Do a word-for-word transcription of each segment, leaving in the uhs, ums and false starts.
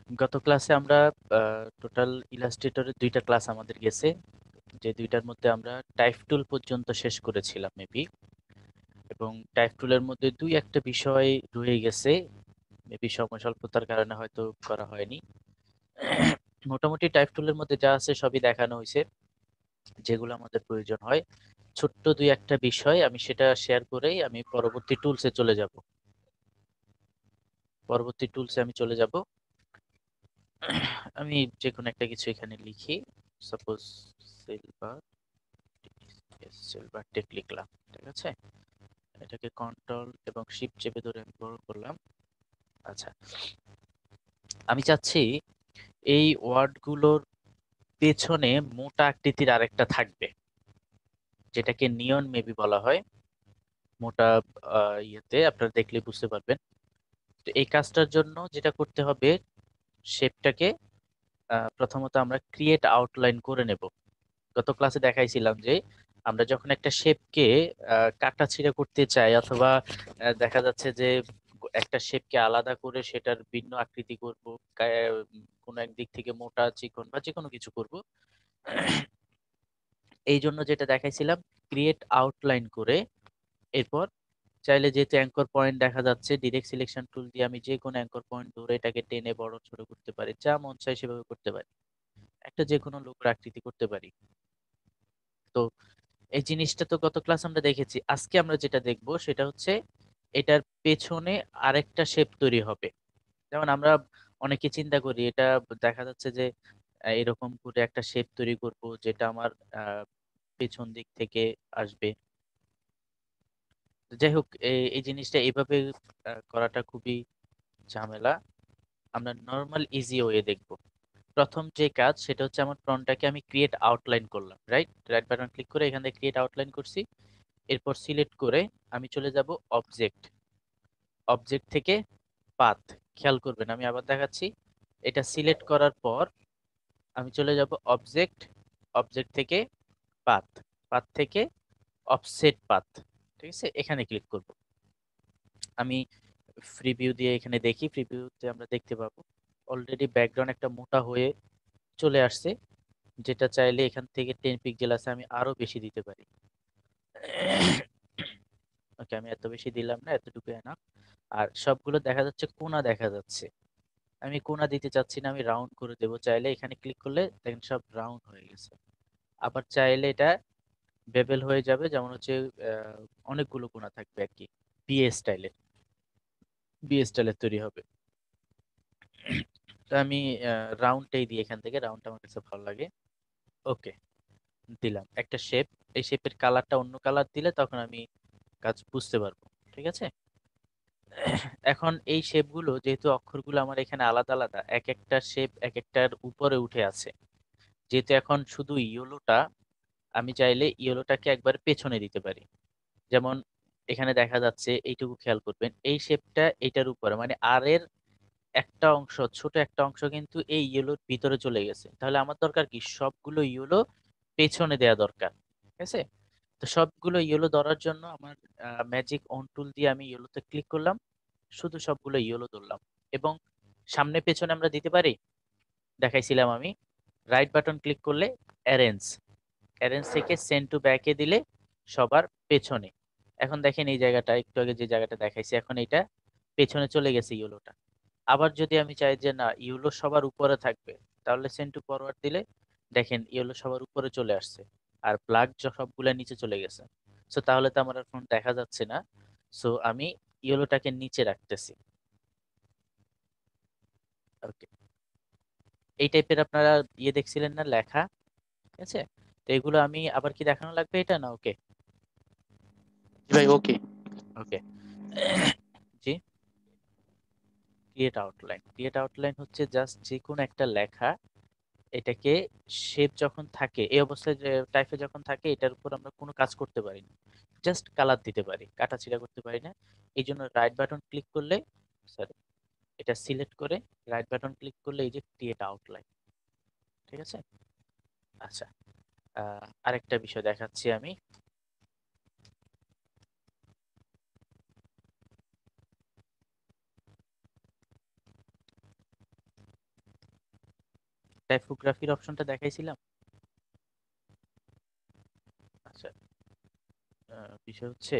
গত ক্লাসে আমরা টোটাল ইলাস্ট্রেটরের দুইটা ক্লাস আমাদের গেছে, যে দুইটার মধ্যে আমরা টাইপ টুল পর্যন্ত শেষ করেছিলাম মেবি। এবং টাইপ টুলের মধ্যে দুই একটা বিষয় রয়ে গেছে, মেবি সময় স্বল্পতার কারণে হয়তো করা হয়নি। মোটামুটি টাইপ টুলের মধ্যে যা আছে সবই দেখানো হয়েছে, যেগুলো আমাদের প্রয়োজন হয়। ছোট্ট দুই একটা বিষয় আমি সেটা শেয়ার করেই আমি পরবর্তী টুলসে চলে যাব। পরবর্তী টুলসে আমি চলে যাব। আমি যে কোনো একটা কিছু এখানে লিখি, সাপোজ সিলভার সিলভার টেক লিখলাম, ঠিক আছে। এটাকে কন্ট্রোল এবং শিফট চেপে ধরে আমি বড় করলাম। আচ্ছা, আমি চাচ্ছি এই ওয়ার্ডগুলোর পেছনে মোটা আকৃতির আরেকটা থাকবে, যেটাকে নিয়ন মেবি বলা হয়। মোটা আহ, ইয়েতে আপনারা দেখলে বুঝতে পারবেন। তো এই কাজটার জন্য যেটা করতে হবে, শেপটাকে প্রথমত আমরা ক্রিয়েট আউটলাইন করে নেব। গত ক্লাসে দেখাইছিলাম যে আমরা যখন একটা শেপকে কাটা ছিঁড়া করতে চাই, অথবা আহ, দেখা যাচ্ছে যে একটা শেপকে আলাদা করে সেটার ভিন্ন আকৃতি করব, কোনো একদিক থেকে মোটা চিকন বা যে কোনো কিছু করব, এই জন্য যেটা দেখাইছিলাম, ক্রিয়েট আউটলাইন করে এরপর চাইলে যেহেতু অ্যাঙ্কর পয়েন্ট দেখা যাচ্ছে, ডিরেক্ট সিলেকশন টুল দিয়ে আমি যে কোনো অ্যাঙ্কর পয়েন্ট ধরে এটাকে টেনে বড় ছোট করতে পারি, যা মন চাই সেভাবে করতে পারি, একটা যে কোনো লোকের আকৃতি করতে পারি। তো এই জিনিসটা তো গত ক্লাস আমরা দেখেছি। আজকে আমরা যেটা দেখব সেটা হচ্ছে এটার পেছনে আরেকটা শেপ তৈরি হবে। যেমন আমরা অনেকে চিন্তা করি, এটা দেখা যাচ্ছে যে আহ, এরকম করে একটা শেপ তৈরি করব যেটা আমার আহ, পেছন দিক থেকে আসবে। তো যাই হোক, এই এই জিনিসটা এইভাবে আহ, করাটা খুবই ঝামেলা। আমরা নর্মাল ইজি ওয়ে দেখব। প্রথম যে কাজ সেটা হচ্ছে আমার ফ্রন্টটাকে আমি ক্রিয়েট আউটলাইন করলাম, রাইট রাইট বাটন ক্লিক করে এখান থেকে ক্রিয়েট আউটলাইন করছি। এরপর সিলেক্ট করে আমি চলে যাব অবজেক্ট। অবজেক্ট থেকে পাথ, খেয়াল করবেন আমি আবার দেখাচ্ছি। এটা সিলেক্ট করার পর আমি চলে যাব অবজেক্ট, অবজেক্ট থেকে পাথ, পাথ থেকে অফসেট পাথ, ঠিক আছে, এখানে ক্লিক করব। আমি ফ্রি ভিউ দিয়ে এখানে দেখি, ফ্রি ভিউতে আমরা দেখতে পাবো অলরেডি ব্যাকগ্রাউন্ড একটা মোটা হয়ে চলে আসছে, যেটা চাইলে এখান থেকে টেন পিক্সেল আছে আমি আরো বেশি দিতে পারি। ওকে, আমি এত বেশি দিলাম না, এতটুকু এনাফ। আর সবগুলো দেখা যাচ্ছে কোণা দেখা যাচ্ছে, আমি কোণা দিতে চাচ্ছি না, আমি রাউন্ড করে দেবো। চাইলে এখানে ক্লিক করলে দেখেন সব রাউন্ড হয়ে গেছে। আবার চাইলে এটা বেবেল হয়ে যাবে, যেমন হচ্ছে আহ, অনেকগুলো কোণা থাকবে আর কি, বিএ স্টাইলের, বিএ স্টাইলের তৈরি হবে। তো আমি রাউন্ডটাই দিই, এখান থেকে রাউন্ডটা আমার কাছে ভালো লাগে। ওকে, দিলাম একটা শেপ। এই শেপের কালারটা অন্য কালার দিলে তখন আমি কাজ বুঝতে পারবো, ঠিক আছে। এখন এই শেপগুলো যেহেতু অক্ষরগুলো আমার এখানে আলাদা আলাদা, এক একটা শেপ এক একটার উপরে উঠে আছে, যেহেতু এখন শুধু ইয়েলোটা, আমি চাইলে ইয়েলোটাকে একবার পেছনে দিতে পারি। যেমন এখানে দেখা যাচ্ছে, এইটুকু খেয়াল করবেন, এই শেপটা এটার উপরে, মানে আর এর একটা অংশ, ছোট একটা অংশ কিন্তু এই ইয়েলোর ভিতরে চলে গেছে। তাহলে আমার দরকার কি, সবগুলো ইয়েলো পেছনে দেয়া দরকার, ঠিক আছে। তো সবগুলো ইয়েলো ধরার জন্য আমার ম্যাজিক অন টুল দিয়ে আমি ইয়েলোতে ক্লিক করলাম, শুধু সবগুলো ইয়েলো ধরলাম। এবং সামনে পেছনে আমরা দিতে পারি, দেখাইছিলাম আমি। রাইট বাটন ক্লিক করলে অ্যারেঞ্জ, অ্যারেঞ্জ থেকে সেন্ড টু ব্যাকে দিলে সবার পেছনে। এখন দেখেন এই জায়গাটা, একটু আগে যে জায়গাটা দেখাইছি, এখন এটা পেছনে চলে গেছে ইয়েলোটা। আবার যদি আমি চাই যে না, ইয়েলো সবার উপরে থাকবে, তাহলে সেন্ড টু ফরওয়ার্ড দিলে দেখেন ইয়েলো সবার উপরে চলে আসছে, আর ব্ল্যাক সবগুলা নিচে চলে গেছে। সো তাহলে তো আমার এখন দেখা যাচ্ছে না। সো আমি ইয়েলোটাকে নিচে রাখতেছি। ওকে, এই টাইপের আপনারা ইয়ে দেখছিলেন না লেখা, ঠিক আছে। তো এগুলো আমি আবার কি দেখানো লাগবে এটা, না ওকে? জি ভাই, ওকে। ওকে। জি, ক্রিয়েট আউটলাইন। ক্রিয়েট আউটলাইন হচ্ছে জাস্ট যে কোনো একটা লেখা, এটাকে শেপ যখন থাকে এই অবস্থায়, টাইপে যখন থাকে, এটার উপর আমরা কোনো কাজ করতে পারি না, জাস্ট কালার দিতে পারি, কাটাছিড়া করতে পারি না। এই জন্য রাইট বাটন ক্লিক করলে, সরি, এটা সিলেক্ট করে রাইট বাটন ক্লিক করলে এই যে ক্রিয়েট আউটলাইন, ঠিক আছে। আচ্ছা, আহ, আরেকটা বিষয় দেখাচ্ছি আমি। টাইপোগ্রাফির অপশনটা দেখাইছিলাম। আচ্ছা, আহ, বিষয় হচ্ছে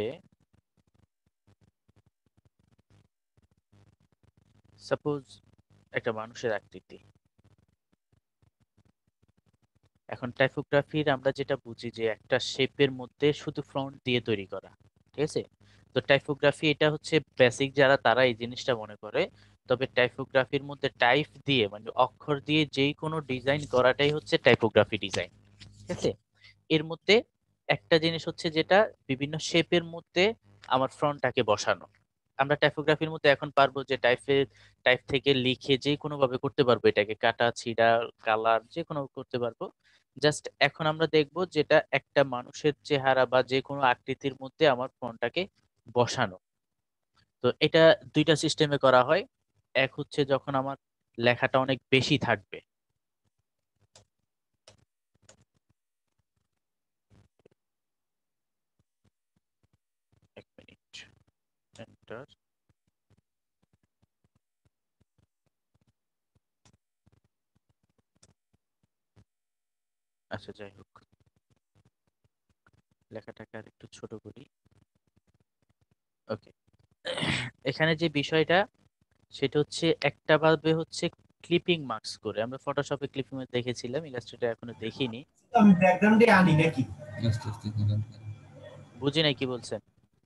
সাপোজ একটা মানুষের আকৃতি। এখন টাইপোগ্রাফির আমরা যেটা বুঝি যে একটা শেপের মধ্যে শুধু ফ্রন্ট দিয়ে তৈরি করা, ঠিক আছে? তো টাইপোগ্রাফি এটা হচ্ছে বেসিক যারা তারা এই জিনিসটা মনে করে। তবে টাইপোগ্রাফির মধ্যে টাইপ দিয়ে মানে অক্ষর দিয়ে যেই কোনো ডিজাইন করাটাই হচ্ছে টাইপোগ্রাফি ডিজাইন, ঠিক আছে? এর মধ্যে একটা জিনিস হচ্ছে যেটা বিভিন্ন শেপের মধ্যে আমার ফ্রন্টটাকে বসানো। আমরা টাইপোগ্রাফির মধ্যে এখন পারবো যে টাইপের টাইপ থেকে লিখে যে কোনো ভাবে করতে পারবো, এটাকে কাটা ছিঁড়া কালার যে কোনো করতে পারবো। জাস্ট এখন আমরা দেখবো যেটা একটা মানুষের চেহারা বা যে কোনো আকৃতির মধ্যে আমার ফ্রন্টটাকে বসানো। তো এটা দুইটা সিস্টেমে করা হয়। এক হচ্ছে যখন আমার লেখাটা অনেক বেশি থাকবে। এক মিনিট, এন্টার। আচ্ছা, যাই হোক, লেখাটাকে আর একটু ছোট করি। ওকে, এখানে যে বিষয়টা সেটা হচ্ছে একটা ভাবে হচ্ছে ক্লিপিং মার্কস করে। আমরা ফটোশপে ক্লিপিং দেখেছিলাম, ইলাস্ট্রেটর এখনো দেখিনি। আমি ব্যাকগ্রাউন্ডে আনি নাকি? বুঝি নাই কি বলছেন।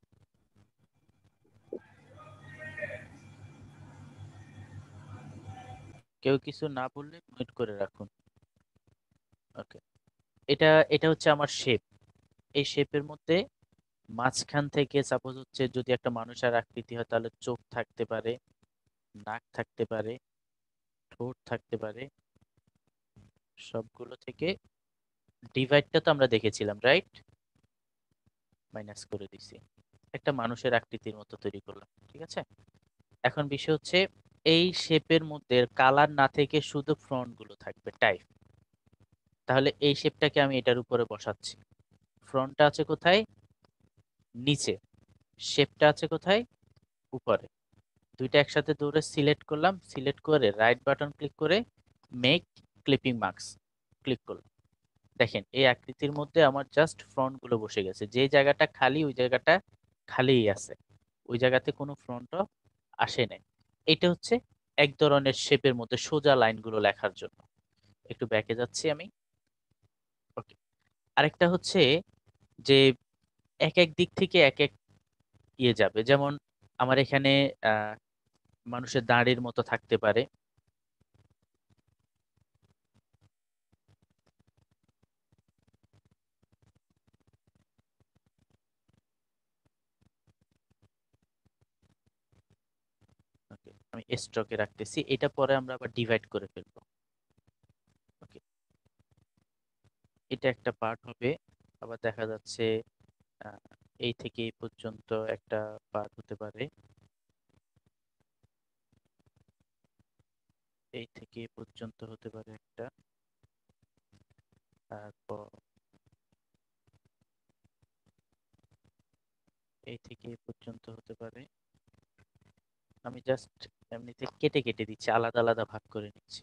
কেউ কিছু না বললে মিউট করে রাখুন। ওকে, এটা এটা হচ্ছে আমার শেপ। এই শেপের মধ্যে মাঝখান থেকে সাপোজ হচ্ছে যদি একটা মানুষের আকৃতি হয় তাহলে চোখ থাকতে পারে, নাক থাকতে পারে, ঠোঁট থাকতে পারে। সবগুলো থেকে ডিভাইডটা তো আমরা দেখেছিলাম, রাইট? মাইনাস করে দিছি, একটা মানুষের আকৃতির মতো তৈরি করলাম, ঠিক আছে? এখন বিষয় হচ্ছে এই শেপের মধ্যে কালার না থেকে শুধু ফ্রন্ট গুলো থাকবে টাইপ। তাহলে এই শেপটাকে আমি এটার উপরে বসাচ্ছি। ফ্রন্টটা আছে কোথায়? নিচে। শেপটা আছে কোথায়? উপরে। দুইটা একসাথে দৌড়ে সিলেক্ট করলাম, সিলেক্ট করে রাইট বাটন ক্লিক করে মেক ক্লিপিং মার্কস ক্লিক করলাম। দেখেন এই আকৃতির মধ্যে আমার জাস্ট ফ্রন্ট গুলো বসে গেছে, যে জায়গাটা খালি ওই জায়গাটা খালিই আছে, ওই জায়গাতে কোনো ফ্রন্টও আসে নাই। এটা হচ্ছে এক ধরনের শেপের মধ্যে সোজা লাইনগুলো লেখার জন্য। একটু ব্যাকে যাচ্ছি আমি। ওকে, আরেকটা হচ্ছে যে এক এক দিক থেকে এক এক ইয়ে যাবে। যেমন আমার এখানে আহ মানুষের দাঁড়ির মতো থাকতে পারে। ওকে, আমি স্ট্রোকে রাখতেছি, এটা পরে আমরা আবার ডিভাইড করে ফেলবো। ওকে, এটা একটা পার্ট হবে। আবার দেখা যাচ্ছে আহ, এই থেকে এই পর্যন্ত একটা পার্ট হতে পারে, এই থেকে এই পর্যন্ত হতে পারে একটা, তারপর এই থেকে এই পর্যন্ত হতে পারে। আমি জাস্ট এমনিতে কেটে কেটে দিচ্ছি, আলাদা আলাদা ভাগ করে নিচ্ছি।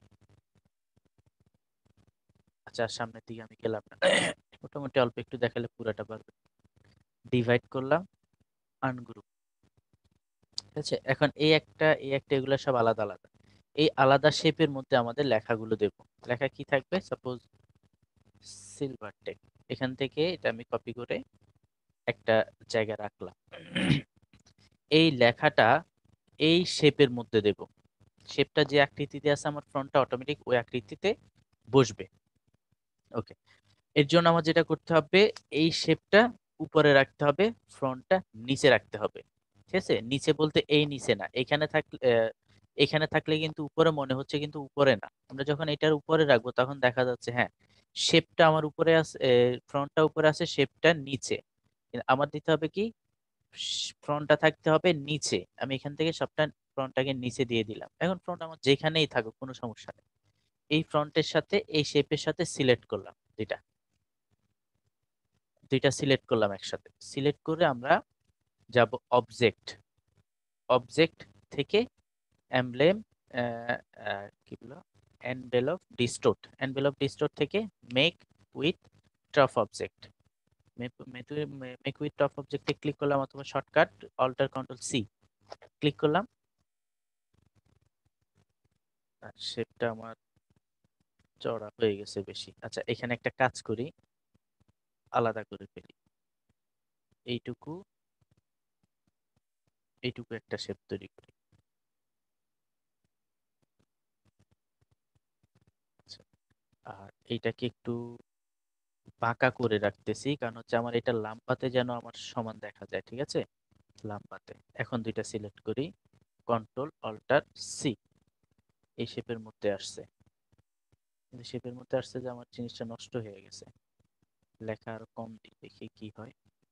আচ্ছা, আর সামনের দিকে আমি গেলাম না, মোটামুটি অল্প একটু দেখালে পুরাটা পারবে। ডিভাইড করলাম, আনগ্রুপ, ঠিক আছে? এখন এই একটা এই একটা এগুলো সব আলাদা আলাদা। এই আলাদা শেপের মধ্যে আমাদের লেখাগুলো দেব। লেখা কি থাকবে? Suppose silver tech. এখান থেকে এটা আমি কপি করে একটা জায়গায় রাখলাম। এই লেখাটা এই শেপের মধ্যে দেব। শেপটা যে আকৃতিতে আছে আমার ফ্রন্টটা অটোমেটিক ওই আকৃতিতে বসবে। ওকে, এর জন্য আমার যেটা করতে হবে এই শেপটা উপরে রাখতে হবে, ফ্রন্টটা নিচে রাখতে হবে, ঠিক আছে? নিচে বলতে এই নিচে না, এখানে থাকলে আহ, এখানে থাকলে কিন্তু উপরে মনে হচ্ছে, কিন্তু উপরে না। আমরা যখন এটার উপরে রাখবো তখন দেখা যাচ্ছে হ্যাঁ শেপটা আমার উপরে আছে, ফ্রন্টটা উপরে আছে, শেপটা নিচে। কিন্তু আমার দিতে হবে কি, ফ্রন্টটা থাকতে হবে নিচে। আমি এখান থেকে সবটা ফ্রন্টটাকে নিচে দিয়ে দিলাম। এখন ফ্রন্ট আমার যেখানেই থাকুক কোনো সমস্যা নেই। এই ফ্রন্টের সাথে এই শেপের সাথে সিলেক্ট করলাম, দুইটা দুইটা সিলেক্ট করলাম একসাথে। সিলেক্ট করে আমরা যাব অবজেক্ট। অবজেক্ট থেকে এমব্লেম, কি বলো, এনভেলপ ডিস্টোর্ট, এনভেলপ ডিস্টোর্ট থেকে make with top object, make with top অবজেক্টে ক্লিক করলাম অথবা shortcut alter control C click করলাম। শেপটা আমার চড়া হয়ে গেছে বেশি। আচ্ছা এখানে একটা কাজ করি, আলাদা করে ফেলি, এইটুকু এইটুকু একটা শেপ তৈরি করি। আচ্ছা, আর এইটাকে একটু বাঁকা করে রাখতেছি, কারণ হচ্ছে আমার এটা লাম্বাতে যেন আমার সমান দেখা যায়। ঠিক আছে, লাম্বাতে এখন দুইটা সিলেক্ট করি, কন্ট্রোল অল্টার সি, এই শেপের মধ্যে আসছে। কিন্তু শেপের মধ্যে আসছে যে আমার জিনিসটা নষ্ট হয়ে গেছে। লেখা আরো কম দিই, দেখি কি হয়।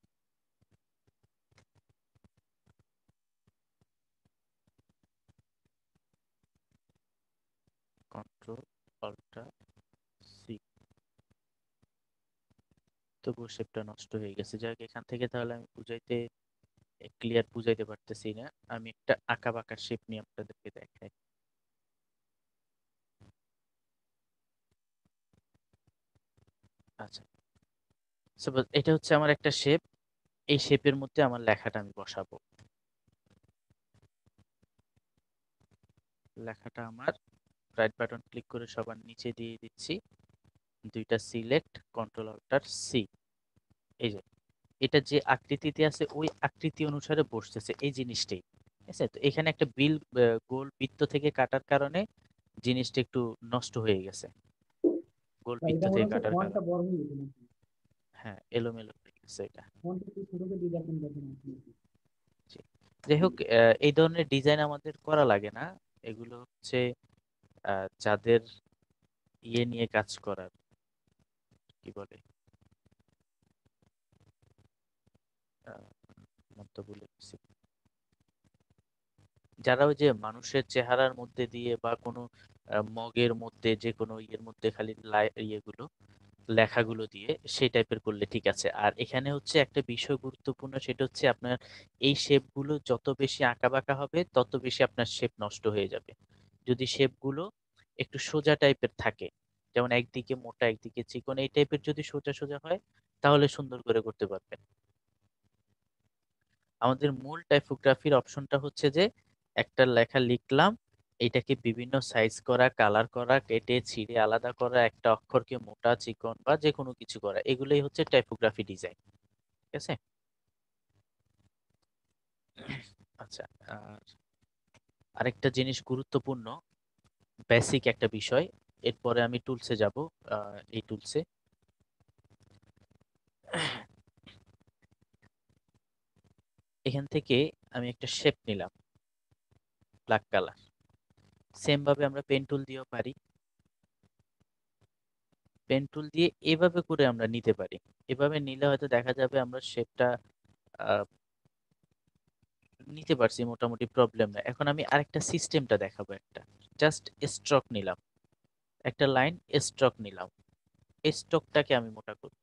কন্ট্রোল অল্টার সি, তবুও শেপটা নষ্ট হয়ে গেছে। যাই হোক, এখান থেকে তাহলে আমি বুঝাইতে ক্লিয়ার বুঝাইতে পারতেছি না। আমি একটা আঁকা বাঁকা শেপ নিয়ে আপনাদেরকে দেখাই। আচ্ছা, সাপোজ এটা হচ্ছে আমার একটা শেপ, এই শেপের মধ্যে আমার লেখাটা আমি বসাবো। লেখাটা আমার রাইট বাটন ক্লিক করে সবার নিচে দিয়ে দিচ্ছি, দুইটা সিলেক্ট, কন্ট্রোল অল্টার সি। এই যে এটা যে আকৃতিতে আছে ওই আকৃতি অনুসারে বসতেছে এই জিনিসটাই। ঠিক আছে, তো এখানে একটা বিল আহ, গোল বৃত্ত থেকে কাটার কারণে জিনিসটা একটু নষ্ট হয়ে গেছে, গোল বা বৃত্ত এটা মনে থেকে হচ্ছে কাটার ফন্টটা কারণে। বড় হয়ে গেছে নাকি? হ্যাঁ, এলোমেলো হয়ে গেছে এটা। ফন্টটা একটু ছোট করে দিয়ে দেখেন দেখেন আপনি। জি। যাই হোক, আহ, এই ধরনের ডিজাইন আমাদের করা লাগে না, এগুলো হচ্ছে আহ, যাদের ইয়ে নিয়ে কাজ করার, কি বলে, আহ, মন্তব্য ভুলে গেছি। যারা ওই যে মানুষের চেহারার মধ্যে দিয়ে বা কোনো আহ, মগের মধ্যে যে কোনো ইয়ের মধ্যে খালি লাই- ইয়েগুলো লেখাগুলো দিয়ে সেই টাইপের করলে ঠিক আছে। আর এখানে হচ্ছে একটা বিষয় গুরুত্বপূর্ণ, সেটা হচ্ছে আপনার এই শেপগুলো যত বেশি আঁকা বাঁকা হবে তত বেশি আপনার শেপ নষ্ট হয়ে যাবে। যদি শেপগুলো একটু সোজা টাইপের থাকে, যেমন একদিকে মোটা একদিকে চিকন, এই টাইপের যদি সোজা সোজা হয় তাহলে সুন্দর করে করতে পারবেন। আমাদের মূল টাইপোগ্রাফির অপশনটা হচ্ছে যে একটা লেখা লিখলাম, এটাকে বিভিন্ন সাইজ করা, কালার করা, কেটে ছিঁড়ে আলাদা করা, একটা অক্ষরকে মোটা চিকন বা যে কোনো কিছু করা, এগুলোই হচ্ছে টাইপোগ্রাফি ডিজাইন। ঠিক আছে। আচ্ছা, আর আরেকটা জিনিস গুরুত্বপূর্ণ, বেসিক একটা বিষয়, এরপরে আমি টুলসে যাব। এই টুলসে এখান থেকে আমি একটা শেপ নিলাম, ব্ল্যাক কালার। সেম ভাবে আমরা পেন টুল দিয়েও পারি, পেন টুল দিয়ে এভাবে করে আমরা নিতে পারি। এভাবে নিলে হয়তো দেখা যাবে আমরা শেপটা নিতে পারছি মোটামুটি, প্রবলেম নাই। এখন আমি আরেকটা সিস্টেমটা দেখাবো, একটা জাস্ট স্ট্রোক নিলাম, একটা লাইন স্ট্রোক নিলাম, এই স্ট্রোকটাকে আমি মোটা করব।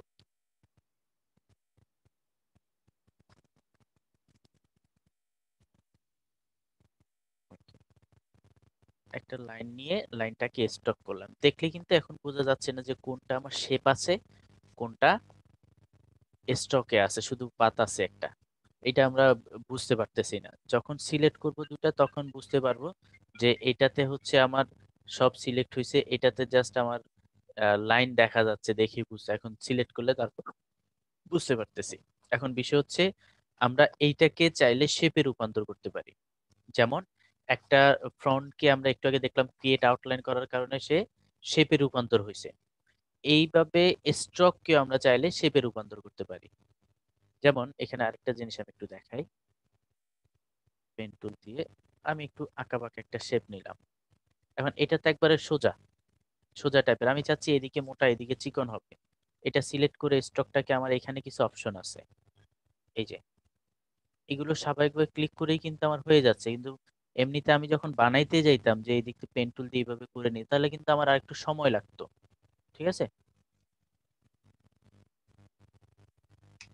একটা লাইন নিয়ে লাইনটাকে স্ট্রোক করলাম, দেখলে কিন্তু এখন বোঝা যাচ্ছে না যে কোনটা আমার শেপ আছে কোনটা স্ট্রোকে আছে, শুধু পাত আছে একটা। এটা আমরা বুঝতে পারতেছি না। যখন সিলেক্ট করব দুটা তখন বুঝতে পারবো যে এটাতে হচ্ছে আমার সব সিলেক্ট হয়েছে, এটাতে জাস্ট আমার লাইন দেখা যাচ্ছে, দেখি বুঝতে, এখন সিলেক্ট করলে তারপর বুঝতে পারতেছি। এখন বিষয় হচ্ছে আমরা এইটাকে চাইলে শেপে রূপান্তর করতে পারি। যেমন একটা ফ্রন্টকে আমরা একটু আগে দেখলাম ক্রিয়েট আউটলাইন করার কারণে সে শেপে রূপান্তর হয়েছে, এইভাবে স্ট্রোককে আমরা চাইলে শেপে রূপান্তর করতে পারি। যেমন এখানে আরেকটা জিনিস আমি একটু দেখাই, পেন টুল দিয়ে আমি একটু আঁকাবাঁকা একটা শেপ নিলাম। এখন এটা তো একবারে সোজা সোজা টাইপের, আমি চাচ্ছি এদিকে মোটা এদিকে চিকন হবে। এটা সিলেক্ট করে স্ট্রোকটাকে, আমার এখানে কিছু অপশন আছে, এই যে এগুলো স্বাভাবিকভাবে ক্লিক করেই কিন্তু আমার হয়ে যাচ্ছে, কিন্তু এমনিতে আমি যখন বানাইতে যাইতাম যে এই দিকটা পেন টুল দিয়ে এইভাবে করে নিই, তাহলে কিন্তু আমার আর একটু সময় লাগতো। ঠিক আছে,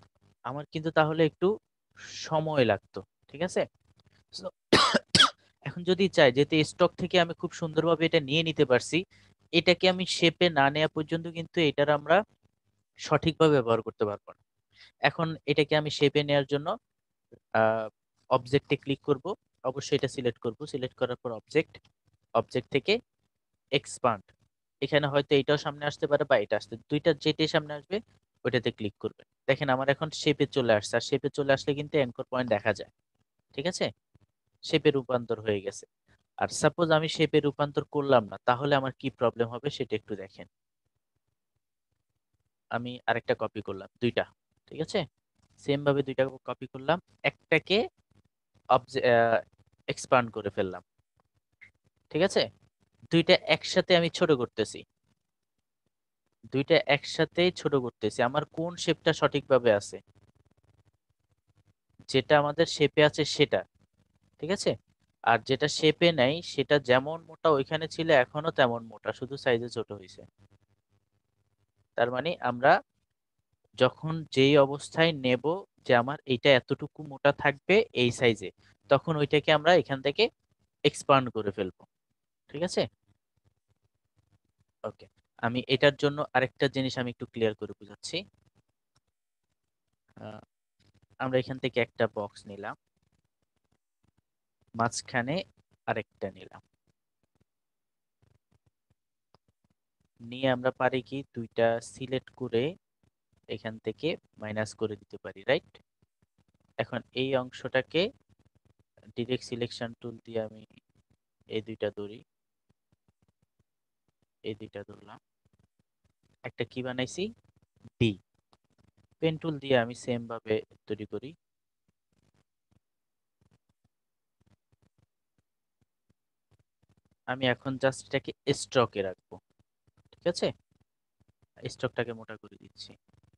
আমার কিন্তু তাহলে একটু সময় লাগতো। ঠিক আছে। So, এখন এখন যদি চাই যেহেতু স্টক থেকে আমি খুব সুন্দরভাবে এটা নিয়ে নিতে পারছি, এটাকে আমি শেপে না নেওয়া পর্যন্ত কিন্তু এটার আমরা সঠিকভাবে ব্যবহার করতে পারবো না। এখন এটাকে আমি শেপে নেওয়ার জন্য অবজেক্টে ক্লিক করব, অবশ্যই এটা সিলেক্ট করব, সিলেক্ট করার পর অবজেক্ট, অবজেক্ট থেকে এক্সপান্ড, এখানে হয়তো এটাও সামনে আসতে পারে বা এটা আসতে, দুইটা যেটাই সামনে আসবে ওইটাতে ক্লিক করবে। দেখেন আমার এখন শেপে চলে আসছে, আর শেপে চলে আসলে কিন্তু অ্যাঙ্কর পয়েন্ট দেখা যায়। ঠিক আছে, শেপে রূপান্তর হয়ে গেছে। আর সাপোজ আমি শেপে রূপান্তর করলাম না, তাহলে আমার কি প্রবলেম হবে সেটা একটু দেখেন। আমি আরেকটা কপি করলাম দুইটা, ঠিক আছে, সেম ভাবে দুইটা কপি করলাম, একটাকে এক্সপান্ড করে ফেললাম। ঠিক আছে, দুইটা একসাথে আমি ছোট করতেছি, দুইটা একসাথে ছোট করতেছি। আমার কোন শেপটা সঠিকভাবে আছে, যেটা আমাদের শেপে আছে সেটা। ঠিক আছে, আর যেটা শেপে নাই সেটা যেমন মোটা ওইখানে ছিল এখনো তেমন মোটা, শুধু সাইজে ছোট হয়েছে। তার মানে আমরা যখন যেই অবস্থায় নেব যে আমার এইটা এতটুকু মোটা থাকবে এই সাইজে, তখন ওইটাকে আমরা এখান থেকে এক্সপান্ড করে ফেলবো। ঠিক আছে, ওকে। আমি এটার জন্য আরেকটা জিনিস আমি একটু ক্লিয়ার করে বুঝাচ্ছি। আহ, আমরা এখান থেকে একটা বক্স নিলাম, মাঝখানে আরেকটা নিলাম, নিয়ে আমরা পারি কি দুইটা সিলেক্ট করে এখান থেকে মাইনাস করে দিতে পারি, রাইট? এখন এই অংশটাকে ডিরেক্ট সিলেকশন টুল দিয়ে আমি এই দুইটা ধরি, এই দুইটা ধরলাম, একটা কি বানাইছি, ডি। পেন টুল দিয়ে আমি সেম ভাবে তৈরি করি। আমি এখন জাস্ট এটাকে স্ট্রকে রাখবো। ঠিক আছে, স্টকটাকে মোটা করে দিচ্ছি।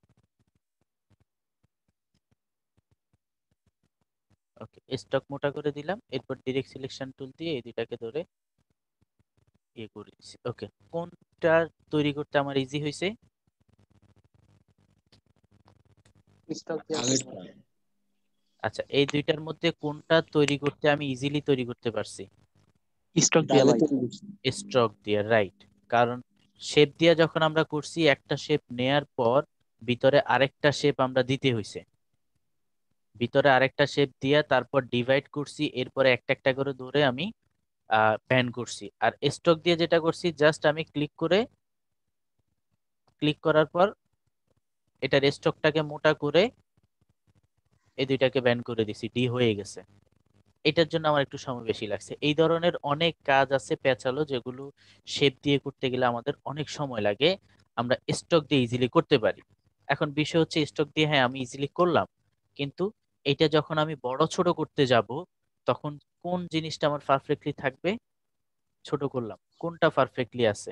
ওকে, স্টক মোটা করে দিলাম, এরপর ডিরেক্ট সিলেকশন টুল দিয়ে এই দুইটাকে ধরে ইয়ে করে দিচ্ছি। ওকে, কোনটা তৈরি করতে আমার ইজি হয়েছে? স্টক দিয়ে আগেরটা। আচ্ছা, এই দুইটার মধ্যে কোনটা তৈরি করতে আমি ইজিলি তৈরি করতে পারছি? স্টক এটা দিয়ে আগে ভাই। তৈরি করছি। স্ট্রোক দিয়ে, রাইট। কারণ শেপ দিয়ে যখন আমরা করছি, একটা শেপ নেয়ার পর ভিতরে আরেকটা শেপ আমরা দিতে হইছে, ভিতরে আরেকটা শেপ দিয়ে তারপর ডিভাইড করছি, এরপরে একটা একটা করে ধরে আমি প্যান করছি। আর স্ট্রোক দিয়ে যেটা করছি, জাস্ট আমি ক্লিক করে, ক্লিক করার পর এটার স্ট্রোকটাকে মোটা করে এই দুইটাকে ব্যান করে দিছি, ডি হয়ে গেছে। এটার জন্য আমার একটু সময় বেশি লাগছে। এই ধরনের অনেক কাজ আছে পেঁচালো, যেগুলো শেপ দিয়ে করতে গেলে আমাদের অনেক সময় লাগে, আমরা স্টক দিয়ে ইজিলি করতে পারি। এখন বিষয় হচ্ছে স্টক দিয়ে হ্যাঁ আমি ইজিলি করলাম, কিন্তু এটা যখন আমি বড় ছোট করতে যাব, তখন কোন জিনিসটা আমার পারফেক্টলি থাকবে? ছোট করলাম, কোনটা পারফেক্টলি আছে?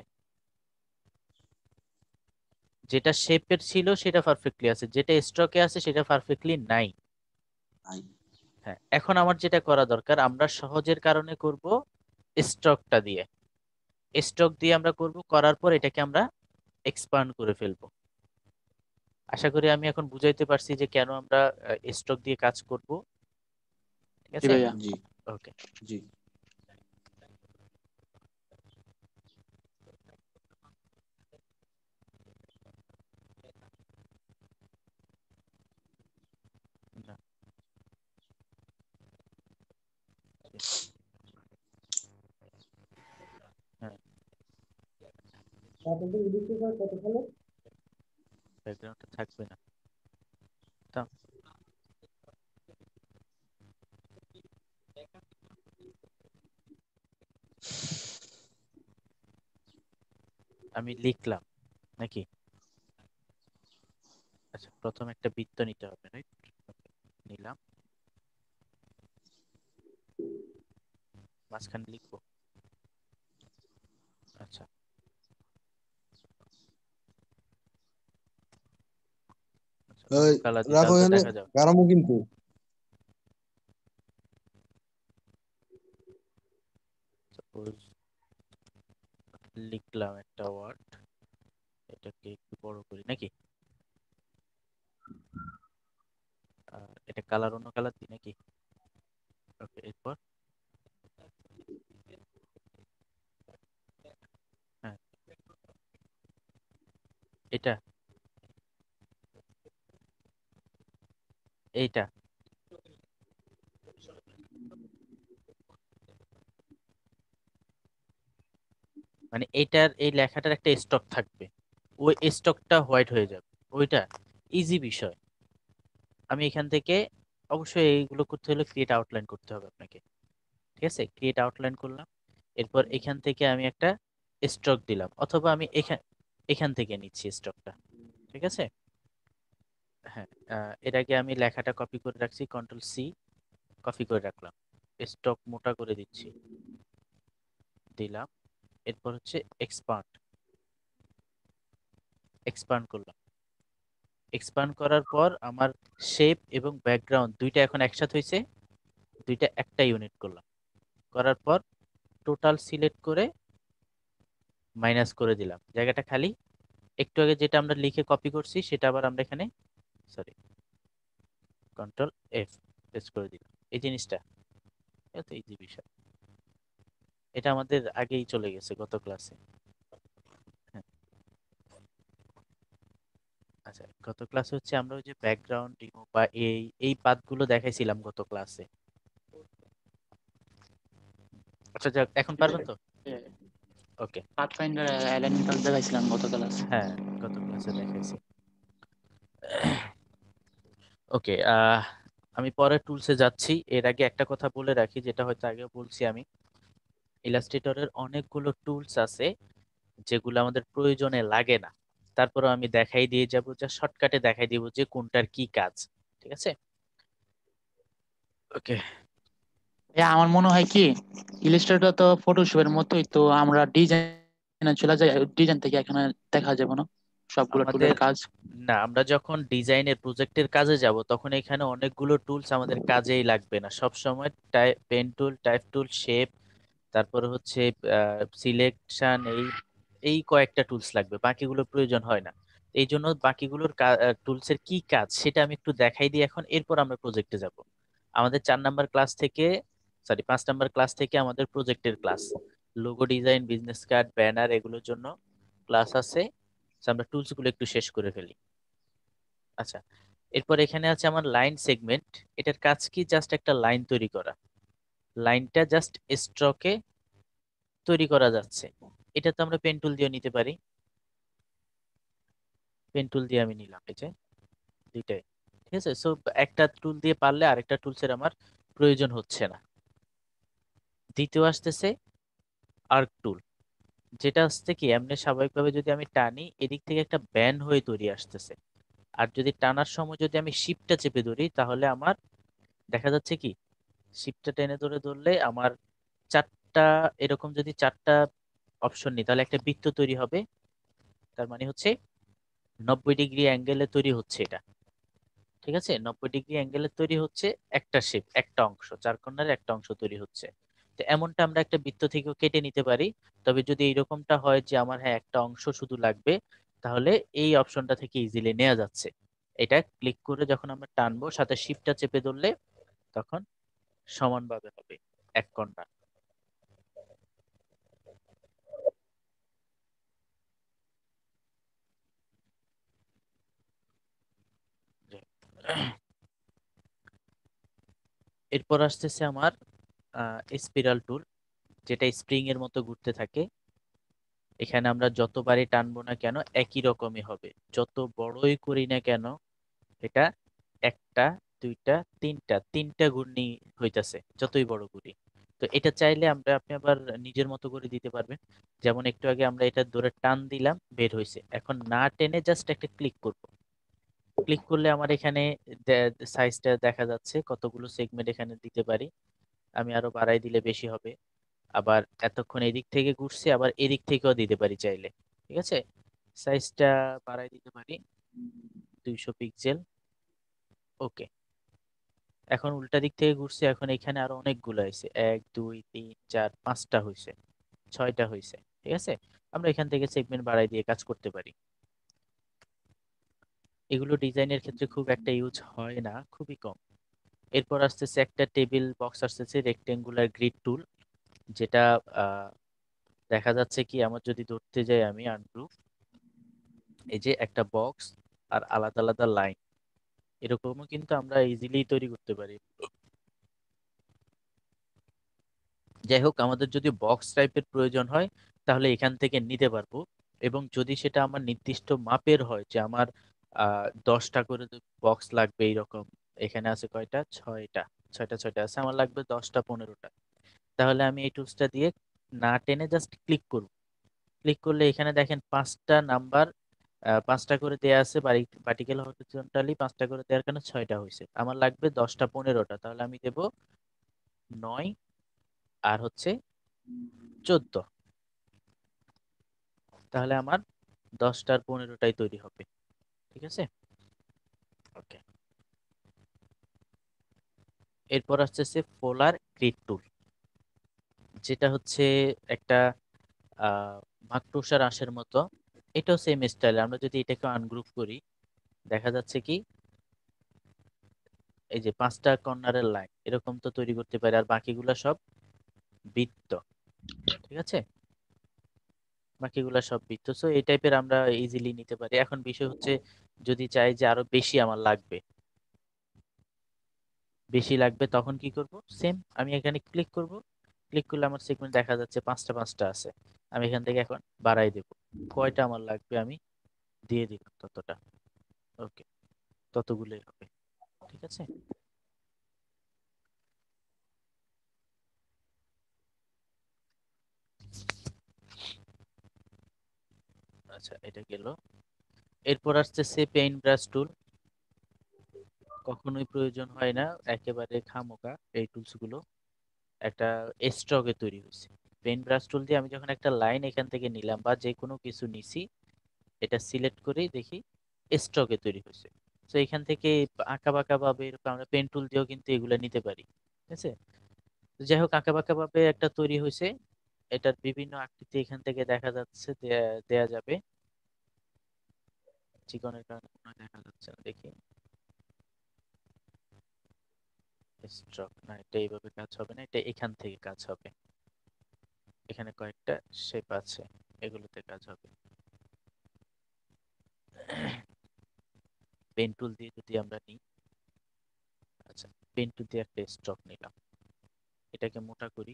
যেটা শেপের ছিল সেটা পারফেক্টলি আছে, যেটা স্ট্রকে আছে সেটা পারফেক্টলি নাই। নাই। হ্যাঁ, এখন আমার যেটা করা দরকার, আমরা সহজের কারণে করব স্ট্রকটা দিয়ে, স্ট্রোক দিয়ে আমরা করব, করার পর এটাকে আমরা এক্সপান্ড করে ফেলবো। আশা করি আমি এখন বুঝাইতে পারছি যে কেন আমরা স্ট্রোক দিয়ে কাজ করব। ঠিক জি আছে, ভাইয়া। জি ওকে। জি। হ্যাঁ, আপনাদের এডিট করার কত সালে? ব্যাকগ্রাউন্ডটা থাকবে না। তা আমি লিখলাম নাকি? আচ্ছা, প্রথম একটা বৃত্ত নিতে হবে, রাইট? নিলাম, মাঝখানে লিখবো। আচ্ছা, আচ্ছা, অন্য এই, কালার দিই রাখো তাহলে তো এখানে, দেখা যাবে। গারামো কিন্তু। সাপোজ লিখলাম একটা ওয়ার্ড, এটাকে একটু বড় করি নাকি? আর এটা কালার অন্য কালার দিই নাকি? ওকে, এরপর এটা এইটা মানে এইটার এই লেখাটার একটা স্টক থাকবে, ওই স্টকটা হোয়াইট হয়ে যাবে, ওইটা ইজি বিষয়। আমি এখান থেকে অবশ্যই এইগুলো করতে হলে ক্রিয়েট আউটলাইন করতে হবে আপনাকে। ঠিক আছে, ক্রিয়েট আউটলাইন করলাম, এরপর এখান থেকে আমি একটা স্টক দিলাম, অথবা আমি এখান এখান থেকে নিচ্ছি স্টকটা। ঠিক আছে, হ্যাঁ, আহ, এর আগে আমি লেখাটা কপি করে রাখছি, কন্ট্রোল সি, কপি করে রাখলাম, স্টক মোটা করে দিচ্ছি, দিলাম, এরপর হচ্ছে এক্সপান্ড, এক্সপান্ড করলাম, এক্সপান্ড করার পর আমার শেপ এবং ব্যাকগ্রাউন্ড দুইটা এখন একসাথে হয়েছে, দুইটা একটা ইউনিট করলাম, করার পর টোটাল সিলেক্ট করে মাইনাস করে দিলাম, জায়গাটা খালি। একটু আগে যেটা আমরা লিখে কপি করছি সেটা আবার আমরা এখানে, সরি, কন্ট্রোল এফ পেস্ট করে দিলাম। এই জিনিসটা এত ইজি বিষয়, এটা আমাদের আগেই চলে গেছে গত ক্লাসে। হ্যাঁ, আচ্ছা, গত ক্লাসে হচ্ছে আমরা ওই যে ব্যাকগ্রাউন্ড রিমুভ বা এই এই পাথগুলো দেখাইছিলাম গত ক্লাসে। আচ্ছা যাক, এখন পারবেন তো? ওকে, পাথফাইন্ডার অ্যালাইনমেন্ট দেখাইছিলাম গত ক্লাস। হ্যাঁ, গত ক্লাসে দেখাইছি। ওকে, আহ আমি পরের টুলসে যাচ্ছি, এর আগে একটা কথা বলে রাখি, যেটা হয়তো আগেও বলছি আমি, ইলাস্ট্রেটরের অনেকগুলো টুলস আছে যেগুলো আমাদের প্রয়োজনে লাগে না, তারপরেও আমি দেখাই দিয়ে যাব, যা শর্টকাটে দেখাই দিব যে কোনটার কি কাজ। ঠিক আছে, ওকে। ভাইয়া আমার মনে হয় কি, ইলাস্ট্রেটর তো ফটোশপের মতোই, তো আমরা ডিজাইনে চলে যাই, ডিজাইন থেকে এখানে দেখা যাবে না সবগুলো আমাদের টুলের কাজ। না, আমরা যখন ডিজাইনের প্রজেক্টের কাজে যাব তখন এখানে অনেকগুলো টুলস আমাদের কাজেই লাগবে না সব সময়। Pen tool, type tool, shape, তারপরে হচ্ছে সিলেকশন, এই এই কয়েকটা টুলস লাগবে, বাকিগুলো প্রয়োজন হয় না। এই জন্য বাকিগুলোর টুলসের কি কাজ সেটা আমি একটু দেখাই দিই এখন, এরপর আমরা প্রজেক্টে যাব। আমাদের চার নাম্বার ক্লাস থেকে, সরি পাঁচ নাম্বার ক্লাস থেকে আমাদের প্রজেক্টের class, logo design, business card, banner, এগুলোর জন্য ক্লাস আছে। So, আমরা টুলস গুলো একটু শেষ করে ফেলি। আচ্ছা, এরপর এখানে আছে আমার লাইন সেগমেন্ট, এটার কাজ কি, জাস্ট একটা লাইন তৈরি করা, লাইনটা জাস্ট স্ট্রোকে তৈরি করা যাচ্ছে। এটা তো আমরা পেন টুল দিয়ে নিতে পারি, পেন টুল দিয়ে আমি নিলাম, এই যে দুইটাই। ঠিক আছে, সো একটা টুল দিয়ে পারলে আরেকটা টুলসের আমার প্রয়োজন হচ্ছে না। দ্বিতীয় আসতেছে আর্ক টুল, যেটা আসছে কি, এমনি স্বাভাবিকভাবে যদি আমি টানি এদিক থেকে একটা ব্যান্ড হয়ে তৈরি আসতেছে, আর যদি টানার সময় যদি আমি শিপটা চেপে ধরি তাহলে আমার দেখা যাচ্ছে কি, শিপটা টেনে ধরে ধরলে আমার চারটা, এরকম যদি চারটা অপশন নিই তাহলে একটা বৃত্ত তৈরি হবে, তার মানে হচ্ছে নব্বই ডিগ্রি অ্যাঙ্গেলে তৈরি হচ্ছে এটা। ঠিক আছে, নব্বই ডিগ্রি অ্যাঙ্গেলে তৈরি হচ্ছে একটা শেপ, একটা অংশ, চার কর্নারের একটা অংশ তৈরি হচ্ছে। তো এমনটা আমরা একটা বৃত্ত থেকেও কেটে নিতে পারি। তবে যদি এইরকমটা হয় যে আমার হ্যাঁ একটা অংশ শুধু লাগবে, তাহলে এই অপশনটা থেকে ইজিলি নেওয়া যাচ্ছে। এটা ক্লিক করে যখন আমরা টানবো সাথে শিপটা চেপে ধরলে তখন সমানভাবে হবে এক কর্নার। এরপর আসতেছে আমার স্পিরাল টুল, যেটা স্প্রিং এর মতো ঘুরতে থাকে। এখানে আমরা যতবারই টানবো না কেন একই রকমই হবে, যত বড়ই করি না কেন এটা একটা, দুইটা, তিনটা, তিনটা ঘূর্ণি হইতাছে যতই বড় করি। তো এটা চাইলে আমরা, আপনি আবার নিজের মতো করে দিতে পারবেন। যেমন একটু আগে আমরা এটা ধরে টান দিলাম, বের হয়েছে, এখন না টেনে জাস্ট একটা ক্লিক করব, ক্লিক করলে আমার এখানে সাইজটা দেখা যাচ্ছে, কতগুলো সেগমেন্ট এখানে দিতে পারি। আমি আরো বাড়াই দিলে বেশি হবে, আবার এতক্ষণ এদিক থেকে ঘুরছে আবার এদিক থেকেও দিতে পারি চাইলে। ঠিক আছে, সাইজটা বাড়াই দিতে পারি দুইশো পিক্সেল। ওকে, এখন উল্টা দিক থেকে ঘুরছে, এখন এখানে আরো অনেকগুলো হয়েছে, এক দুই তিন চার পাঁচটা হয়েছে, ছয়টা হয়েছে। ঠিক আছে, আমরা এখান থেকে সেগমেন্ট বাড়াই দিয়ে কাজ করতে পারি। এগুলো ডিজাইনের ক্ষেত্রে খুব একটা ইউজ হয় না, খুবই কম। এরপর আসতেছে একটা টেবিল বক্স, আসতেছে রেক্টেঙ্গুলার গ্রিড টুল, যেটা আহ, দেখা যাচ্ছে কি, আমার যদি ধরতে যাই আমি আনগ্রুপ, এই যে একটা বক্স আর আলাদা আলাদা লাইন, এরকমও কিন্তু আমরা ইজিলি তৈরি করতে পারি। যাই হোক, আমাদের যদি বক্স টাইপের প্রয়োজন হয় তাহলে এখান থেকে নিতে পারবো, এবং যদি সেটা আমার নির্দিষ্ট মাপের হয় যে আমার আহ দশটা করে বক্স লাগবে এইরকম, এখানে আছে কয়টা, ছয়টা, ছয়টা ছয়টা আছে, আমার লাগবে দশটা পনেরোটা, তাহলে আমি এই টুলসটা দিয়ে না টেনে জাস্ট ক্লিক করব। ক্লিক করলে এখানে দেখেন পাঁচটা নাম্বার, পাঁচটা করে দেয়া আছে, ভার্টিক্যাল হরিজন্টালি পাঁচটা করে দেওয়ার কারণে ছয়টা হয়েছে, আমার লাগবে দশটা পনেরোটা, তাহলে আমি দেব নয় আর হচ্ছে চোদ্দ, তাহলে আমার দশটার পনেরোটাই তৈরি হবে। ঠিক আছে, ওকে। এরপর আসছে পোলার গ্রিড টুল, যেটা হচ্ছে একটা আহ মাকড়সার আঁশের মতো, এটাও সেম স্টাইল। আমরা যদি এটাকে আনগ্রুপ করি, দেখা যাচ্ছে কি এই যে পাঁচটা কর্নারের লাইন এরকম তো তৈরি করতে পারি, আর বাকিগুলা সব বৃত্ত। ঠিক আছে, বাকিগুলা সব বৃত্ত, সো এই টাইপের আমরা ইজিলি নিতে পারি। এখন বিষয় হচ্ছে যদি চাই যে আরো বেশি আমার লাগবে, বেশি লাগবে তখন কি করব, সেম আমি এখানে ক্লিক করব, ক্লিক করলে আমার সেগমেন্ট দেখা যাচ্ছে পাঁচটা পাঁচটা আছে, আমি এখান থেকে এখন বাড়াই দেব, কয়টা আমার লাগবে আমি দিয়ে দিলাম ততটা, ওকে, ততগুলোই হবে। ঠিক আছে, আচ্ছা এটা গেল। এরপর আসছে পেইন্ট ব্রাশ টুল, কখনোই প্রয়োজন হয় না, একেবারে খামোকা এই টুলস গুলো, একটা স্ট্রকে তৈরি হয়েছে। পেইন্ট ব্রাশ টুল দিয়ে আমি যখন একটা লাইন এখান থেকে নিলাম বা যে কোনো কিছু নিছি, এটা সিলেক্ট করেই দেখি স্ট্রকে তৈরি হয়েছে। তো এখান থেকে আঁকা বাঁকা ভাবে এরকম আমরা পেন টুল দিয়েও কিন্তু এগুলো নিতে পারি। ঠিক আছে, তো যাই হোক আঁকা বাঁকা ভাবে একটা তৈরি হয়েছে, এটার বিভিন্ন আকৃতি এখান থেকে দেখা যাচ্ছে, দেয়া দেয়া যাবে, চিকনের কারণে মনে হয় দেখা যাচ্ছে না, দেখি স্ট্রক না, এটা এইভাবে কাজ হবে না, এটা এখান থেকে কাজ হবে, এখানে কয়েকটা শেপ আছে, এগুলোতে কাজ হবে। পেন টুল দিয়ে যদি আমরা নিই, আচ্ছা পেন টুল দিয়ে একটা স্ট্রক নিলাম, এটাকে মোটা করি,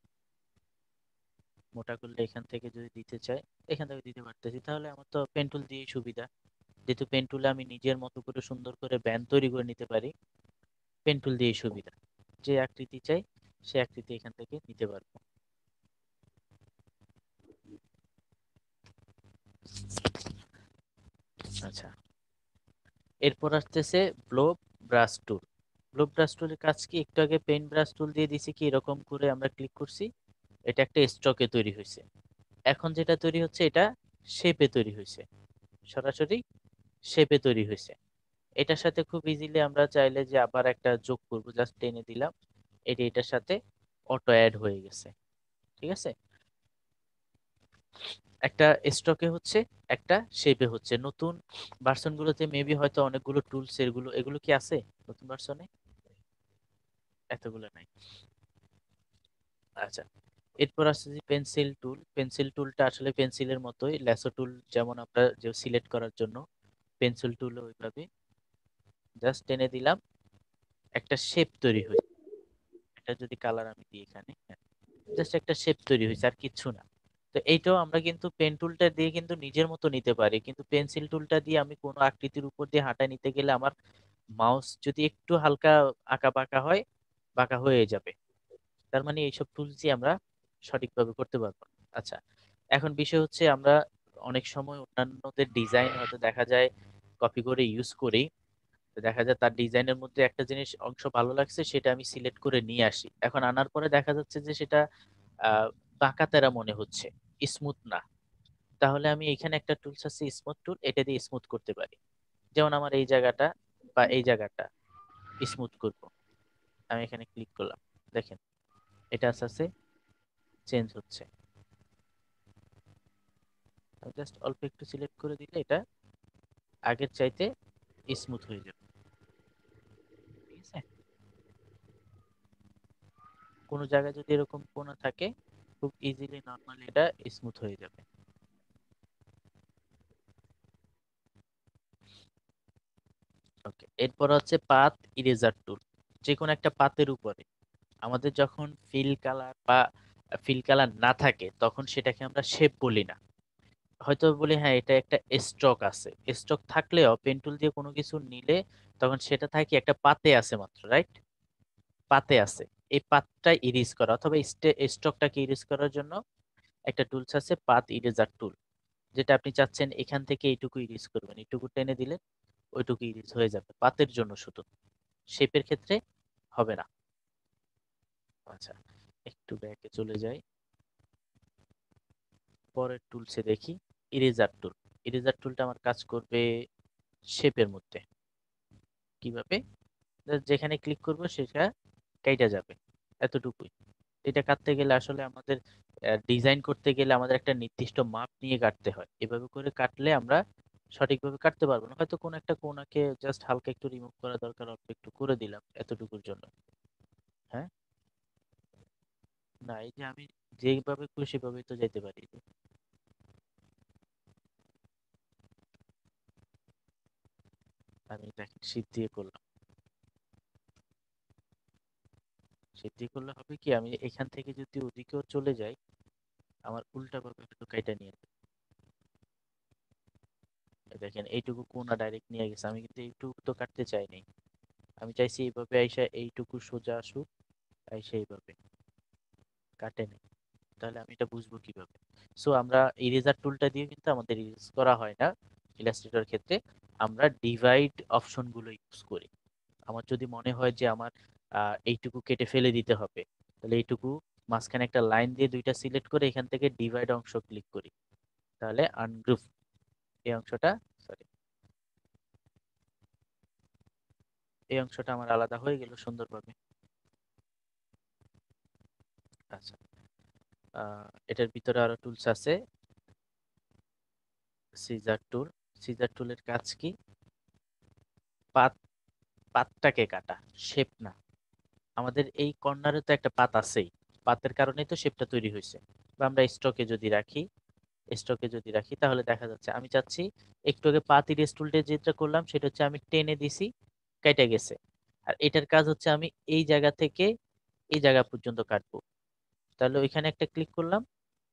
মোটা করলে এখান থেকে যদি দিতে চাই এখান থেকে দিতে পারতেছি, তাহলে আমার তো পেন টুল দিয়েই সুবিধা, যেহেতু পেন টুলে আমি নিজের মতো করে সুন্দর করে ব্যান্ড তৈরি করে নিতে পারি, পেন টুল দিয়েই সুবিধা, যে আকৃতি চাই সে আকৃতি এখান থেকে নিতে পারবো। আচ্ছা, এরপর আসতেছে blow brush tool. Blow brush টুলের কাজ কি, একটু আগে পেইন্ট ব্রাশ টুল দিয়ে দিছি কি এরকম করে আমরা ক্লিক করছি, এটা একটা স্ট্রোকে তৈরি হয়েছে, এখন যেটা তৈরি হচ্ছে এটা শেপে তৈরি হয়েছে, সরাসরি শেপে তৈরি হয়েছে। এটার সাথে খুব ইজিলি আমরা চাইলে যে আবার একটা যোগ করব, জাস্ট টেনে দিলাম, এটি এটার সাথে অটো অ্যাড হয়ে গেছে। ঠিক আছে, একটা স্টকে হচ্ছে, একটা শেপে হচ্ছে। নতুন ভার্সন গুলোতে মেবি হয়তো অনেকগুলো টুলস, এগুলো এগুলো কি আছে নতুন ভার্সনে, এতগুলো নাই। আচ্ছা, এরপর আসছে যে পেন্সিল টুল। পেন্সিল টুলটা আসলে পেন্সিলের মতোই, ল্যাসো টুল যেমন আমরা যে সিলেক্ট করার জন্য, পেন্সিল টুল ওইভাবে জাস্ট টেনে দিলাম, একটা শেপ তৈরি হয়েছে। এটা যদি কালার আমি দিই এখানে, জাস্ট একটা শেপ তৈরি হয়েছে আর কিচ্ছু না। তো এইটাও আমরা কিন্তু পেন টুলটা দিয়ে কিন্তু নিজের মতো নিতে পারি, কিন্তু পেন্সিল টুলটা দিয়ে আমি কোনো আকৃতির উপর দিয়ে হাঁটা নিতে গেলে আমার মাউস যদি একটু হালকা আঁকা বাঁকা হয়, বাঁকা হয়ে যাবে। তার মানে এইসব টুলস দিয়ে আমরা সঠিকভাবে করতে পারবো না। আচ্ছা, এখন বিষয় হচ্ছে আমরা অনেক সময় অন্যান্যদের ডিজাইন হয়তো দেখা যায় কপি করে ইউজ করি, তো দেখা যায় তার ডিজাইনের মধ্যে একটা জিনিস অংশ ভালো লাগছে, সেটা আমি সিলেক্ট করে নিয়ে আসি, এখন আনার পরে দেখা যাচ্ছে যে সেটা আহ বাঁকা তেরা মনে হচ্ছে, স্মুথ না। তাহলে আমি এখানে একটা টুলস আছে স্মুথ টুল, এটা দিয়ে স্মুথ করতে পারি। যেমন আমার এই জায়গাটা বা এই জায়গাটা স্মুথ করব, আমি এখানে ক্লিক করলাম, দেখেন এটা আস্তে আস্তে চেঞ্জ হচ্ছে, আমি জাস্ট অল্প একটু সিলেক্ট করে দিলে এটা আগের চাইতে স্মুথ হয়ে যাবে। ঠিক আছে, কোনো জায়গায় যদি এরকম কোণা থাকে, খুব ইজিলি নর্মালি এটা স্মুথ হয়ে যাবে। ওকে, এরপর হচ্ছে পাথ ইরেজার টুল। যে কোনো একটা পাতের উপরে আমাদের যখন ফিল কালার বা ফিল কালার না থাকে তখন সেটাকে আমরা শেপ বলি না, হয়তো বলি হ্যাঁ এটা একটা স্ট্রোক আছে। স্ট্রোক থাকলেও পেন টুল দিয়ে কোনো কিছু নিলে তখন সেটা থাকে একটা পাতে আছে মাত্র, রাইট? পাতে আছে, এই পাতটা ইরেজ করা অথবা স্ট্রোকটাকে ইরেজ করার জন্য একটা টুলস আছে পাথ ইরেজার টুল, যেটা আপনি চাচ্ছেন এখান থেকে এইটুকু ইরেজ করবেন, এইটুকু টেনে দিলে ওইটুকু ইরেজ হয়ে যাবে পাতের জন্য শুধু, শেপের ক্ষেত্রে হবে না। আচ্ছা, একটু ব্যাকে চলে যাই, পরের টুলসে দেখি ইরেজার টুল। ইরেজার টুলটা আমার কাজ করবে শেপের মধ্যে। কিভাবে? Just যেখানে ক্লিক করব সেটা কাইটা যাবে, এতটুকুই। এটা কাটতে গেলে আসলে আমাদের ডিজাইন করতে গেলে আমাদের একটা নির্দিষ্ট মাপ নিয়ে কাটতে হয়, এভাবে করে কাটলে আমরা সঠিকভাবে কাটতে পারবো না। হয়তো কোন একটা কোণাকে জাস্ট হালকা একটু রিমুভ করা দরকার, অল্প একটু করে দিলাম এতটুকুর জন্য। হ্যাঁ, না, এই যে আমি যেভাবে খুশি সেভাবেই তো যেতে পারি। আমি দেখেন শিপ দিয়ে করলাম, শিপ দিয়ে করলে হবে কি আমি এখান থেকে যদি ওদিকেও চলে যাই আমার উল্টা ভাবে একটু কাইটা নিয়ে যাবে। এই দেখেন এইটুকু কোণা ডাইরেক্ট নিয়ে গেছে, আমি কিন্তু এইটুকু তো কাটতে চাইনি, আমি চাইছি এইভাবে আইসা এইটুকু সোজা আসুক, আইসা এইভাবে কাটে নেই। তাহলে আমি এটা বুঝবো কিভাবে? সো আমরা ইরেজার টুলটা দিয়ে কিন্তু আমাদের ইরেজ করা হয় না ইলাস্ট্রেটর ক্ষেত্রে, আমরা ডিভাইড অপশন গুলো ইউজ করি। আমার যদি মনে হয় যে আমার আহ, এইটুকু কেটে ফেলে দিতে হবে, তাহলে এইটুকু মাঝখানে একটা লাইন দিয়ে দুইটা সিলেক্ট করে এখান থেকে ডিভাইড অংশ ক্লিক করি, তাহলে আনগ্রুপ এই অংশটা, সরি, এই অংশটা আমার আলাদা হয়ে গেল সুন্দরভাবে। আচ্ছা, আহ, এটার ভিতরে আরো টুলস আছে, সিজার টুল। সিজার টুলের কাজ কি? পাত, পাতটাকে কাটা, শেপ না। আমাদের এই কর্নারে তো একটা পাত আছেই, পাতের কারণেই তো শেপটা তৈরি হয়েছে। বা আমরা স্টকে যদি রাখি, স্টকে যদি রাখি তাহলে দেখা যাচ্ছে আমি চাচ্ছি একটু আগে পাত ইরেজ টুলটা যেটা করলাম সেটা হচ্ছে আমি টেনে দিছি, কেটে গেছে। আর এটার কাজ হচ্ছে আমি এই জায়গা থেকে এই জায়গা পর্যন্ত কাটবো, তাহলে ওইখানে একটা ক্লিক করলাম,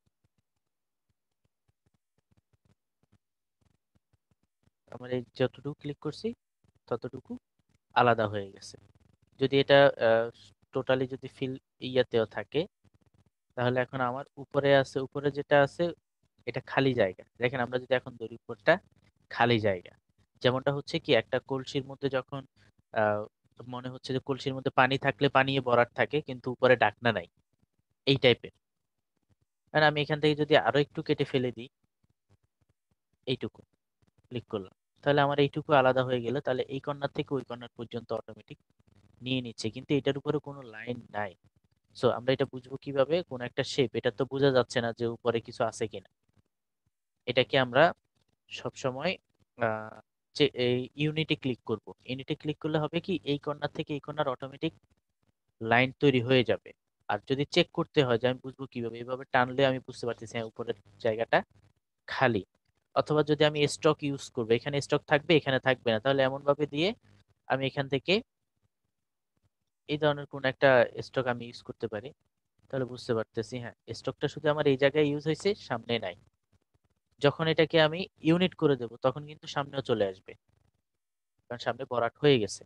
আমার এই যতটুকু ক্লিক করছি ততটুকু আলাদা হয়ে গেছে। যদি এটা টোটালি যদি ফিল ইয়াতেও থাকে তাহলে এখন আমার উপরে আছে, উপরে যেটা আছে এটা খালি জায়গা। দেখেন আমরা যদি এখন ধরি উপরটা খালি জায়গা, যেমনটা হচ্ছে কি একটা কলসির মধ্যে যখন আহ, মনে হচ্ছে যে কলসির মধ্যে পানি থাকলে পানি ভরাট থাকে কিন্তু উপরে ঢাকনা নাই, এই টাইপের। আর আমি এখান থেকে যদি আরো একটু কেটে ফেলে দিই, এইটুকু ক্লিক করলাম, তাহলে আমার এইটুকু আলাদা হয়ে গেল, তাহলে এই কর্নার থেকে ওই কর্নার পর্যন্ত অটোমেটিক নিয়ে নিচ্ছে, কিন্তু এটার উপরে কোনো লাইন নাই। সো আমরা এটা বুঝবো কিভাবে? কোন একটা শেপ, এটা তো বোঝা যাচ্ছে না যে উপরে কিছু আছে কিনা। এটাকে আমরা সব সময় আহ, যে এই ইউনিটে ক্লিক করব, ইউনিটে ক্লিক করলে হবে কি এই কর্নার থেকে এই কর্নার অটোমেটিক লাইন তৈরি হয়ে যাবে। আর যদি চেক করতে হয় যে আমি বুঝবো কিভাবে, এইভাবে টানলে আমি বুঝতে পারতেছি হ্যাঁ উপরের জায়গাটা খালি। অথবা যদি আমি স্টক ইউজ করবো, এখানে স্টক থাকবে এখানে থাকবে না, তাহলে এমন ভাবে দিয়ে আমি এখান থেকে এই ধরনের কোন একটা স্টক আমি ইউজ করতে পারি, তাহলে বুঝতে পারতেছি হ্যাঁ স্টকটা শুধু আমার এই জায়গায় ইউজ হয়েছে, সামনে নাই। যখন এটাকে আমি ইউনিট করে দেব তখন কিন্তু সামনেও চলে আসবে, কারণ সামনে ভরাট হয়ে গেছে।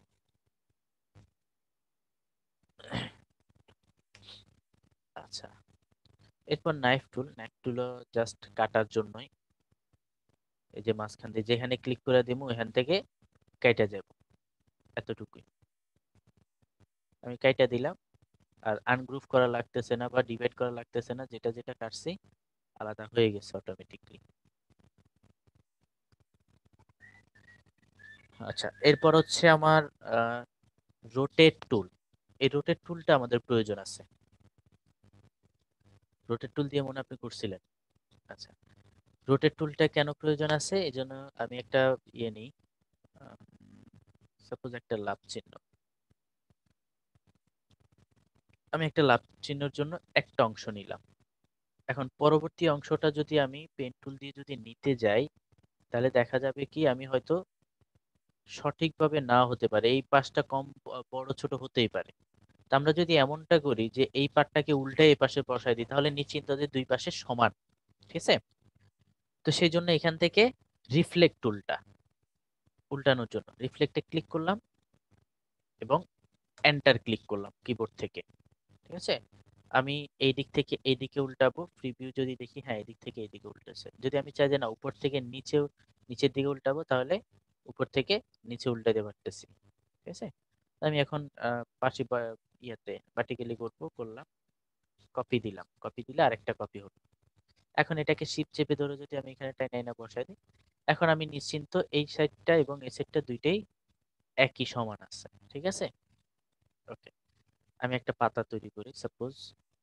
আচ্ছা, এরপর নাইফ টুল। নাইফ টুলও জাস্ট কাটার জন্যই, এই যে মাঝখান দিয়ে যেখানে ক্লিক করে দিব এখান থেকে কাইটা যাব, এতটুকুই। আমি কাইটা দিলাম, আর আনগ্রুপ করা লাগতেছে না বা ডিভাইড করা লাগতেছে না, যেটা যেটা কাটছি আলাদা হয়ে গেছে অটোমেটিকলি। আচ্ছা, এরপর হচ্ছে আমার রোটেট টুল। এই রোটেট টুলটা আমাদের প্রয়োজন আছে, রোটেট টুল দিয়ে মনে হয় আপনি করছিলেন। আচ্ছা, রোটেট টুলটা কেন প্রয়োজন আছে এই জন্য আমি একটা ইয়ে নিই, সাপোজ একটা লাভ চিহ্ন, আমি একটা লাভ চিহ্নের জন্য একটা অংশ নিলাম। এখন পরবর্তী অংশটা যদি আমি পেন টুল দিয়ে যদি নিতে যাই তাহলে দেখা যাবে কি আমি হয়তো সঠিকভাবে না হতে পারে, এই পাশটা কম ব- বড় ছোট হতেই পারে। তা আমরা যদি এমনটা করি যে এই পাটটাকে উল্টে এই পাশে বসাই দিই, তাহলে নিশ্চিন্ত যে দুই পাশে সমান। ঠিক আছে, তো সেই জন্য এখান থেকে রিফ্লেক্ট টুলটা উল্টানোর জন্য রিফ্লেক্টে ক্লিক করলাম এবং এন্টার ক্লিক করলাম কিবোর্ড থেকে। ঠিক আছে, আমি এই দিক থেকে এই দিকে উল্টাবো, প্রিভিউ যদি দেখি, হ্যাঁ এই দিক থেকে এই দিকে উল্টেছে। যদি আমি চাই যে না উপর থেকে নিচেও নিচের দিকে উল্টাবো, তাহলে উপর থেকে নিচে উল্টাতে পারতেছি। ঠিক আছে, আমি এখন আহ, পাশে বা- ইয়াতে ভার্টিক্যালি করবো, করলাম, কপি দিলাম, কপি দিলে আরেকটা কপি হলো। এখন এটাকে শিপ চেপে ধরে যদি আমি এখানে টাইনা এনে বসাই দিই, এখন আমি নিশ্চিন্ত এই সাইডটা এবং এই সাইডটা দুইটাই একই সমান আছে। ঠিক আছে, ওকে, আমি একটা পাতা তৈরি করি। সাপোজ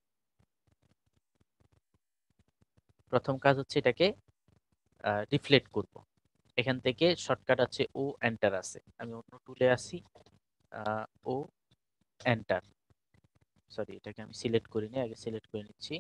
প্রথম কাজ হচ্ছে এটাকে রিফ্লেক্ট করব। এখান থেকে শর্টকাট আছে ও এন্টার আছে, আমি অন্য টুলে আসি, ও এন্টার, সরি এটাকে আমি সিলেক্ট করিনি, আগে সিলেক্ট করে নিচ্ছি।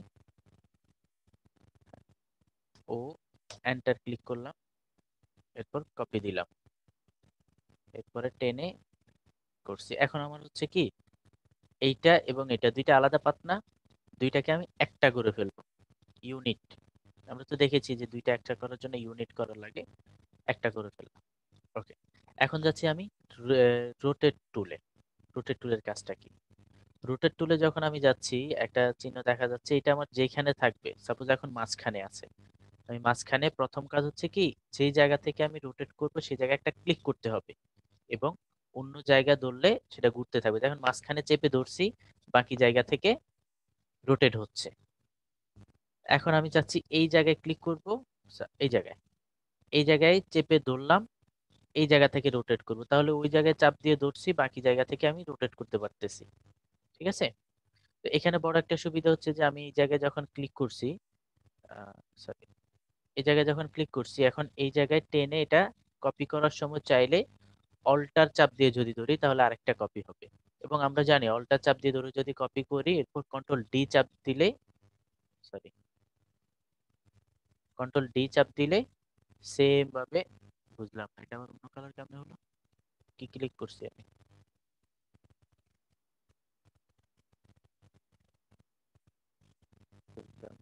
ও এন্টার ক্লিক করলাম, এরপর কপি দিলাম, এরপরে টেনে করছি। এখন আমার হচ্ছে কি এইটা এবং এটা দুইটা আলাদা পাত না, দুইটাকে আমি একটা করে ফেলবো, ইউনিট। আমরা তো দেখেছি যে দুইটা একটা করার জন্য ইউনিট করা লাগে, একটা করে ফেললাম। ওকে, এখন যাচ্ছি আমি রোটেট টুলে। রোটেট টুলের কাজটা কি? রোটেট টুলে যখন আমি যাচ্ছি একটা চিহ্ন দেখা যাচ্ছে, এটা আমার যেখানে থাকবে, সাপোজ এখন মাঝখানে আছে, আমি মাঝখানে প্রথম কাজ হচ্ছে কি যেই জায়গা থেকে আমি রোটেট করব সেই জায়গায় একটা ক্লিক করতে হবে এবং অন্য জায়গা ধরলে সেটা ঘুরতে থাকবে। দেখুন মাঝখানে চেপে ধরছি, বাকি জায়গা থেকে রোটেট হচ্ছে। এখন আমি চাচ্ছি এই জায়গায় ক্লিক করব, এই জায়গায় এই জায়গায় চেপে ধরলাম, এই জায়গা থেকে রোটেট করব, তাহলে ওই জায়গায় চাপ দিয়ে ধরছি, বাকি জায়গা থেকে আমি রোটেট করতে পারতেছি। ঠিক আছে, তো এখানে বড় একটা সুবিধা হচ্ছে যে আমি এই জায়গায় যখন ক্লিক করছি, সরি এই জায়গায় যখন ক্লিক করছি, এখন এই জায়গায় টেনে এটা কপি করার সময় চাইলে অল্টার চাপ দিয়ে যদি ধরি তাহলে আরেকটা কপি হবে। এবং আমরা জানি অল্টার চাপ দিয়ে ধরে যদি কপি করি, এরপর কন্ট্রোল ডি চাপ দিলে, সরি কন্ট্রোল ডি চাপ দিলে সেম ভাবে, বুঝলাম না এটা আমার অন্য কালার কেমন হলো, কি ক্লিক করছি আমি, বুঝলাম।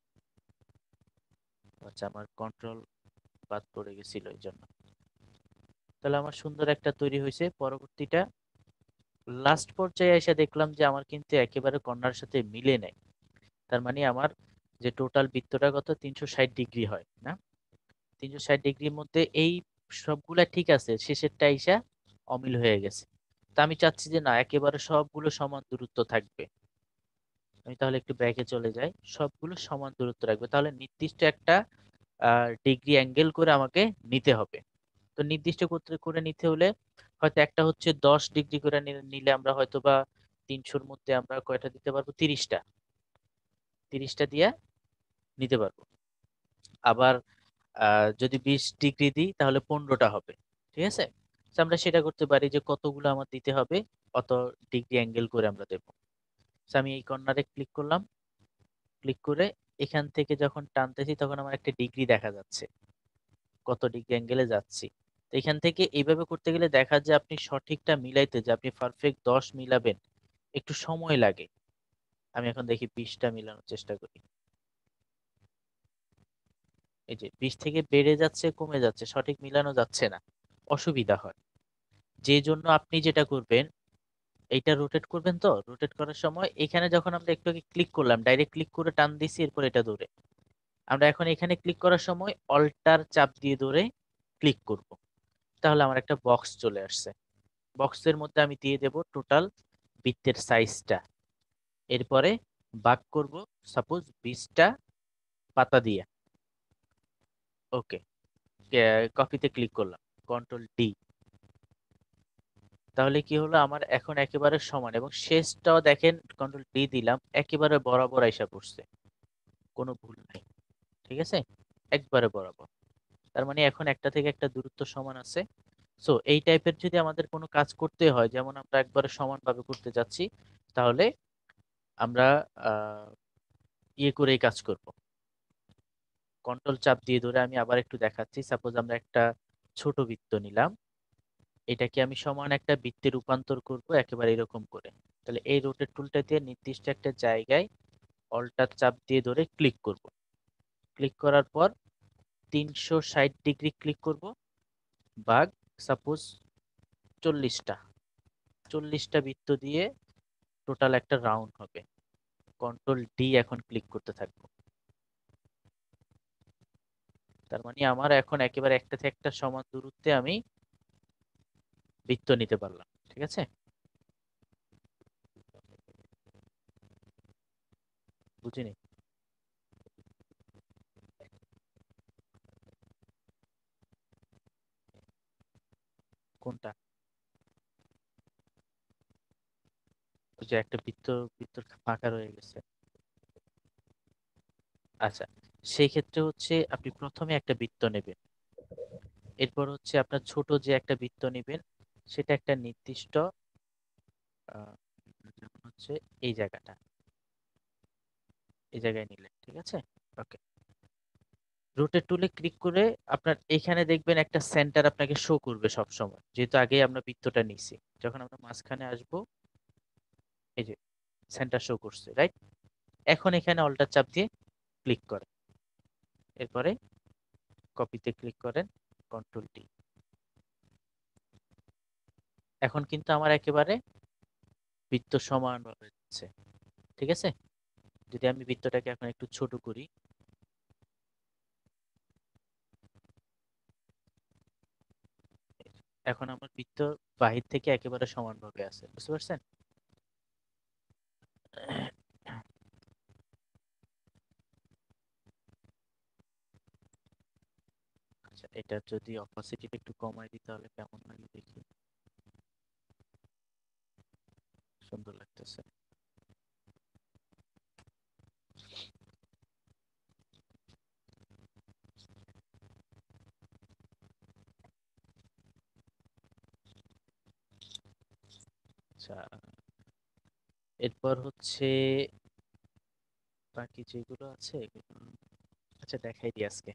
আচ্ছা আমার কন্ট্রোল বাদ পড়ে গেছিল এই জন্য। তাহলে আমার সুন্দর একটা তৈরি হয়েছে। পরবর্তীটা লাস্ট পর্যায়ে এসে দেখলাম যে আমার কিন্তু একেবারে কর্নার সাথে মিলে নেই। তার মানে আমার যে টোটাল বৃত্তটা কত তিনশো ষাট ডিগ্রি হয় না, তিনশো ষাট ডিগ্রির মধ্যে এই সবগুলা ঠিক আছে, শেষেরটা এসে অমিল হয়ে গেছে। তা আমি চাচ্ছি যে না একেবারে সবগুলো সমান দূরত্ব থাকবে। আমি তাহলে একটু ব্যাকে চলে যাই, সবগুলো সমান দূরত্ব রাখবে, তাহলে নির্দিষ্ট একটা ডিগ্রি অ্যাঙ্গেল করে আমাকে নিতে হবে। তো নির্দিষ্ট করতে করে নিতে হলে হয়তো একটা হচ্ছে দশ ডিগ্রি করে নি- নিলে আমরা হয়তো বা তিনশোর মধ্যে আমরা কয়টা দিতে পারবো, তিরিশটা, তিরিশটা দিয়ে নিতে পারবো। আবার আহ, যদি বিশ ডিগ্রি দিই তাহলে পনেরোটা হবে। ঠিক আছে, তো আমরা সেটা করতে পারি যে কতগুলো আমার দিতে হবে, অত ডিগ্রি অ্যাঙ্গেল করে আমরা দেবো। তো আমি এই কর্নারে ক্লিক করলাম, ক্লিক করে এখান থেকে যখন টানতেছি তখন আমার একটা ডিগ্রি দেখা যাচ্ছে, কত ডিগ্রি অ্যাঙ্গেলে যাচ্ছি। তো এখান থেকে এইভাবে করতে গেলে দেখা যায় আপনি সঠিকটা মিলাইতে, যে আপনি পারফেক্ট দশ মিলাবেন একটু সময় লাগে। আমি এখন দেখি বিশটা মিলানোর চেষ্টা করি, এই যে বিশ থেকে বেড়ে যাচ্ছে কমে যাচ্ছে, সঠিক মিলানো যাচ্ছে না, অসুবিধা হয়। যে জন্য আপনি যেটা করবেন, এইটা রোটেট করবেন, তো রোটেট করার সময় এখানে যখন আমরা একটু আগে ক্লিক করলাম, ডাইরেক্ট ক্লিক করে টান দিছি, এরপর এটা ধরে আমরা এখন এখানে ক্লিক করার সময় অল্টার চাপ দিয়ে ধরে ক্লিক করব, তাহলে আমার একটা বক্স চলে আসছে। বক্সের মধ্যে আমি দিয়ে দেব টোটাল বৃত্তের সাইজটা, এরপরে ভাগ করব সাপোজ বিশটা পাতা দিয়ে। ওকে, কপিতে ক্লিক করলাম, কন্ট্রোল ডি, তাহলে কি হলো আমার এখন একেবারে সমান, এবং শেষটাও দেখেন কন্ট্রোল ডি দিলাম, একেবারে বরাবর আইসা পড়ছে, কোনো ভুল নাই। ঠিক আছে, একবারে বরাবর, তার মানে এখন একটা থেকে একটা দূরত্ব সমান আছে। সো এই টাইপের যদি আমাদের কোনো কাজ করতে হয়, যেমন আমরা একবারে সমানভাবে করতে যাচ্ছি, তাহলে আমরা আহ ইয়ে করেই কাজ করব। কন্ট্রোল চাপ দিয়ে ধরে আমি আবার একটু দেখাচ্ছি, সাপোজ আমরা একটা ছোট বৃত্ত নিলাম, এটাকে আমি সমান একটা বৃত্তে রূপান্তর করব একেবারে এরকম করে। তাহলে এই রোটেট টুলটা দিয়ে নির্দিষ্ট একটা জায়গায় অল্টার চাপ দিয়ে ধরে ক্লিক করব। ক্লিক করার পর তিনশো ষাট ডিগ্রি ক্লিক করব, ভাগ সাপোজ চল্লিশটা চল্লিশটা বৃত্ত দিয়ে টোটাল একটা রাউন্ড হবে। কন্ট্রোল ডি এখন ক্লিক করতে থাকবো। তার মানে আমার এখন একেবারে একটা থেকে একটা সমান দূরত্বে আমি বৃত্ত নিতে পারলাম। ঠিক আছে, বুঝিনি কোনটা? ওই যে একটা বৃত্ত বৃত্ত ফাঁকা রয়ে গেছে। আচ্ছা, সেই ক্ষেত্রে হচ্ছে আপনি প্রথমে একটা বৃত্ত নেবেন, এরপর হচ্ছে আপনার ছোট যে একটা বৃত্ত নেবেন সেটা একটা নির্দিষ্ট আহ, যেমন হচ্ছে এই জায়গাটা, এই জায়গায় নিলেন। ঠিক আছে, ওকে। রোটেট টুলে ক্লিক করে আপনার এখানে দেখবেন একটা সেন্টার আপনাকে শো করবে সব সময়, যেহেতু আগে আমরা বৃত্তটা নিছি। যখন আমরা মাঝখানে আসব, এই যে সেন্টার শো করছে, রাইট? এখন এখানে অল্টার চাপ দিয়ে ক্লিক করেন, এরপরে কপিতে ক্লিক করেন, কন্ট্রোল টি। এখন কিন্তু আমার একেবারে বৃত্ত সমানভাবে যাচ্ছে। ঠিক আছে, যদি আমি বৃত্তটাকে এখন একটু ছোট করি, এখন আমার বৃত্ত বাহির থেকে একেবারে সমানভাবে আছে, বুঝতে পারছেন? আচ্ছা, এটা যদি অপাসিটিটা একটু কমাই দিই তাহলে কেমন লাগে দেখি। সুন্দর লাগতেছে। আচ্ছা, এরপর হচ্ছে বাকি যেগুলো আছে এগুলো আচ্ছা দেখাই দিই আজকে।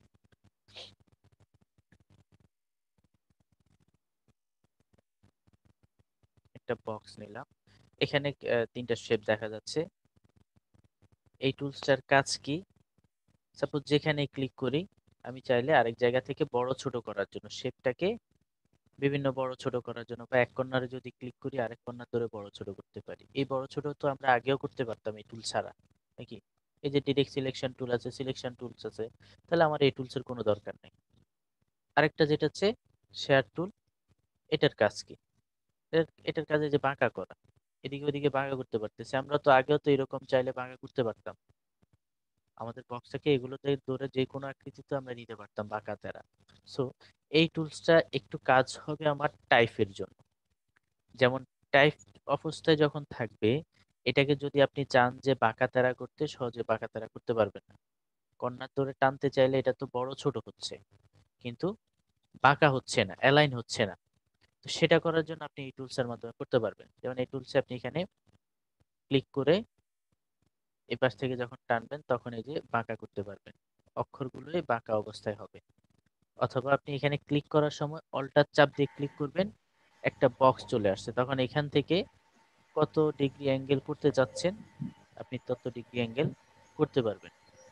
একটা বক্স নিলাম, এখানে আহ, তিনটা শেপ দেখা যাচ্ছে। এই টুলসটার কাজ কি? সাপোজ যেখানে ক্লিক করি, আমি চাইলে আরেক জায়গা থেকে বড় ছোট করার জন্য শেপটাকে বিভিন্ন বড় ছোট করার জন্য, বা এক কর্নারে যদি ক্লিক করি আরেক কর্নার ধরে বড় ছোট করতে পারি। এই বড় ছোট তো আমরা আগেও করতে পারতাম এই টুল ছাড়া, নাকি? এই যে ডিরেক্ট সিলেকশন টুল আছে, সিলেকশন টুলস আছে, তাহলে আমার এই টুলসের কোনো দরকার নেই। আরেকটা যেটা হচ্ছে শেয়ার টুল, এটার কাজ কি? এটার এটার কাজে যে বাঁকা করা, এদিকে ওদিকে বাঁকা করতে পারতেছি। আমরা তো আগেও তো এরকম চাইলে বাঁকা করতে পারতাম, আমাদের বক্সটাকে এগুলোতে ধরে যে কোনো আকৃতিতে আমরা নিতে পারতাম বাঁকা তেরা। সো এই টুলসটা একটু কাজ হবে আমার টাইপের জন্য। যেমন টাইপ অবস্থায় যখন থাকবে, এটাকে যদি আপনি চান যে বাঁকা তেরা করতে, সহজে বাঁকা তেরা করতে পারবেন না। কর্নার ধরে টানতে চাইলে এটা তো বড় ছোট হচ্ছে, কিন্তু বাঁকা হচ্ছে না, অ্যালাইন হচ্ছে না। তো সেটা করার জন্য আপনি এই টুলসের মাধ্যমে করতে পারবেন। যেমন এই টুলসে আপনি এখানে ক্লিক করে এই পাশ থেকে যখন টানবেন তখন এই যে বাঁকা করতে পারবেন, অক্ষরগুলোই বাঁকা অবস্থায় হবে। অথবা আপনি এখানে ক্লিক করার সময় অল্টার চাপ দিয়ে ক্লিক করবেন, একটা বক্স চলে আসছে, তখন এখান থেকে কত ডিগ্রি অ্যাঙ্গেল করতে চাচ্ছেন আপনি তত ডিগ্রি অ্যাঙ্গেল করতে পারবেন।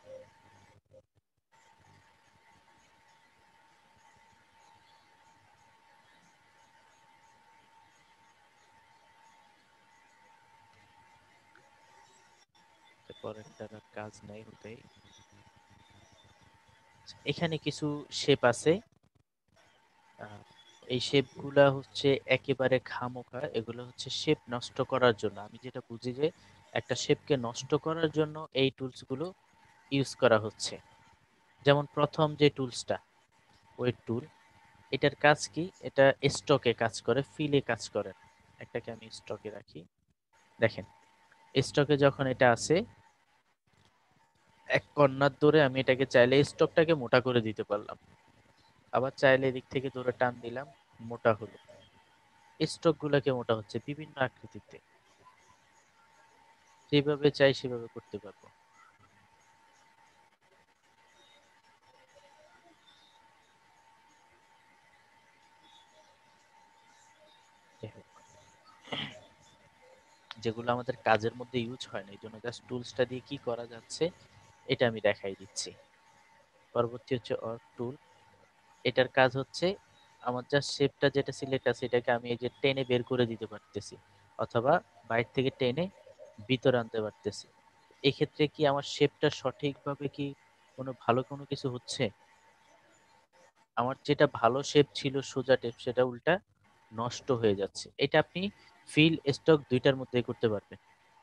পরেরটার আর কাজ নাই হতেই। এখানে কিছু শেপ আছে, আহ, এই শেপগুলা হচ্ছে একেবারে খামোখা, এগুলো হচ্ছে শেপ নষ্ট করার জন্য। আমি যেটা বুঝি যে একটা শেপকে নষ্ট করার জন্য এই টুলসগুলো ইউজ করা হচ্ছে। যেমন প্রথম যে টুলসটা, ওয়েট টুল, এটার কাজ কি? এটা স্টকে কাজ করে, ফিলে কাজ করে না। একটাকে আমি স্টকে রাখি, দেখেন স্টকে যখন এটা আছে, এক কর্নার ধরে আমি এটাকে চাইলে স্টকটাকে মোটা করে দিতে পারলাম, আবার চাইলে এদিক থেকে ধরে টান দিলাম, মোটা হলো। স্টক গুলাকে মোটা হচ্ছে বিভিন্ন আকৃতিতে, যেভাবে চাই সেভাবে করতে পারবো। যেগুলো আমাদের কাজের মধ্যে ইউজ হয় না, এই জন্য জাস্ট টুলসটা দিয়ে কি করা যাচ্ছে এটা আমি দেখাই দিচ্ছি। পরবর্তী হচ্ছে অর্ক টুল। এটার কাজ হচ্ছে আমার জাস্ট শেপটা যেটা সিলেক্ট আছে এটাকে আমি এই যে টেনে বের করে দিতে পারতেছি, অথবা বাইরে থেকে টেনে ভিতরে আনতে পারতেছি। এক্ষেত্রে কি আমার শেপটা সঠিকভাবে কি কোনো ভালো কোনো কিছু হচ্ছে? আমার যেটা ভালো শেপ ছিল সোজা টেপ সেটা উল্টা নষ্ট হয়ে যাচ্ছে। এটা আপনি ফিল স্টক দুইটার মধ্যে করতে পারবেন।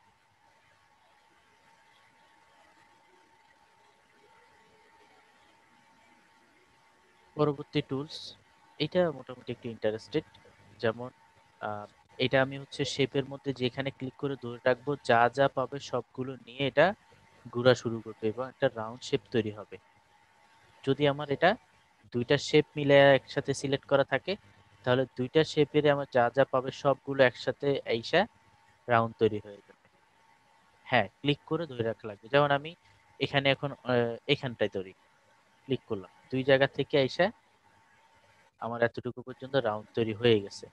পরবর্তী টুলস, এটা মোটামুটি একটু ইন্টারেস্টেড। যেমন আহ, এটা আমি হচ্ছে শেপের মধ্যে যেখানে ক্লিক করে ধরে রাখবো, যা যা পাবে সবগুলো নিয়ে এটা ঘোরা শুরু করবে এবং একটা রাউন্ড শেপ তৈরি হবে। যদি আমার এটা দুইটা শেপ মিলে একসাথে সিলেক্ট করা থাকে তাহলে দুইটা শেপের আমার যা যা পাবে সবগুলো একসাথে আইসা রাউন্ড তৈরি হয়ে যাবে। হ্যাঁ, ক্লিক করে ধরে রাখা লাগবে। যেমন আমি এখানে এখন আহ, এখানটায় ধরি, ক্লিক করলাম, দুই জায়গা থেকে আইসা আমার এতটুকু পর্যন্ত রাউন্ড তৈরি হয়ে গেছে।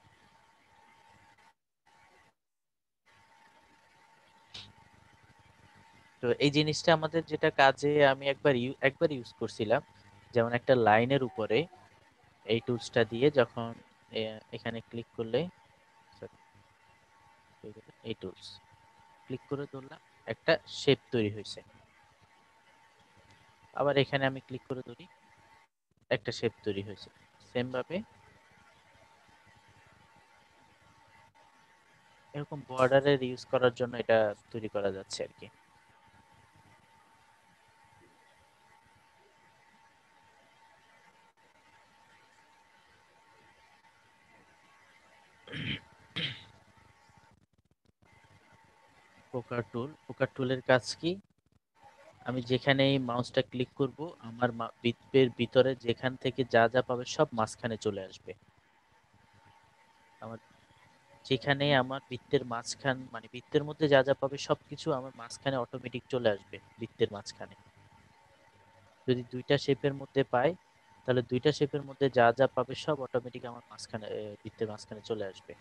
তো এই জিনিসটা আমাদের যেটা কাজে আমি একবার ইউ একবার ইউজ করছিলাম, যেমন একটা লাইনের উপরে এই টুলসটা দিয়ে যখন এ- এখানে ক্লিক করলে, sorry, এই টুলস ক্লিক করে ধরলাম, একটা শেপ তৈরি হয়েছে। আবার এখানে আমি ক্লিক করে ধরি, একটা শেপ তৈরি হয়েছে। সেম ভাবে এরকম বর্ডারের ইউজ করার জন্য এটা তৈরি করা যাচ্ছে আর কি। পোকার টুল, পোকার টুলের কাজ কি? আমি যেখানে এই মাউসটা ক্লিক করব আমার মা- বৃত্তের ভিতরে যেখান থেকে যা যা পাবে সব মাঝখানে চলে আসবে। আমার যেখানে আমার বৃত্তের মাঝখান মানে বৃত্তের মধ্যে যা যা পাবে সবকিছু আমার মাঝখানে অটোমেটিক চলে আসবে বৃত্তের মাঝখানে। যদি দুইটা শেপের মধ্যে পাই তাহলে দুইটা শেপের মধ্যে যা যা পাবে সব অটোমেটিক আমার মাঝখানে এ, বৃত্তের মাঝখানে চলে আসবে।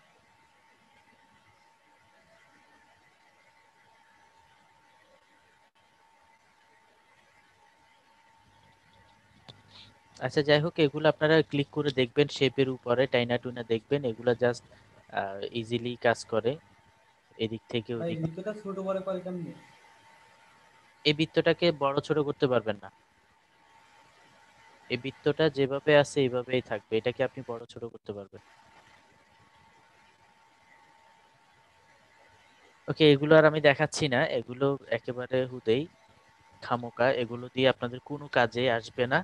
আচ্ছা, যাই হোক, এগুলো আপনারা ক্লিক করে দেখবেন, শেপের উপরে টাইনা টুনা দেখবেন, এগুলা জাস্ট ইজিলি কাজ করে এদিক থেকে ভাই ওদিক। ভিতরটা ছোট বড় করে কেমনে? এই বৃত্তটাকে বড় ছোট করতে পারবেন না, এই বৃত্তটা যেভাবে আছে এইভাবেই থাকবে, এটাকে আপনি বড় ছোট করতে পারবেন। ওকে, এগুলো আর আমি দেখাচ্ছি না, এগুলো একেবারে হুদেই খামোকা, এগুলো দিয়ে আপনাদের কোনো কাজে আসবে না।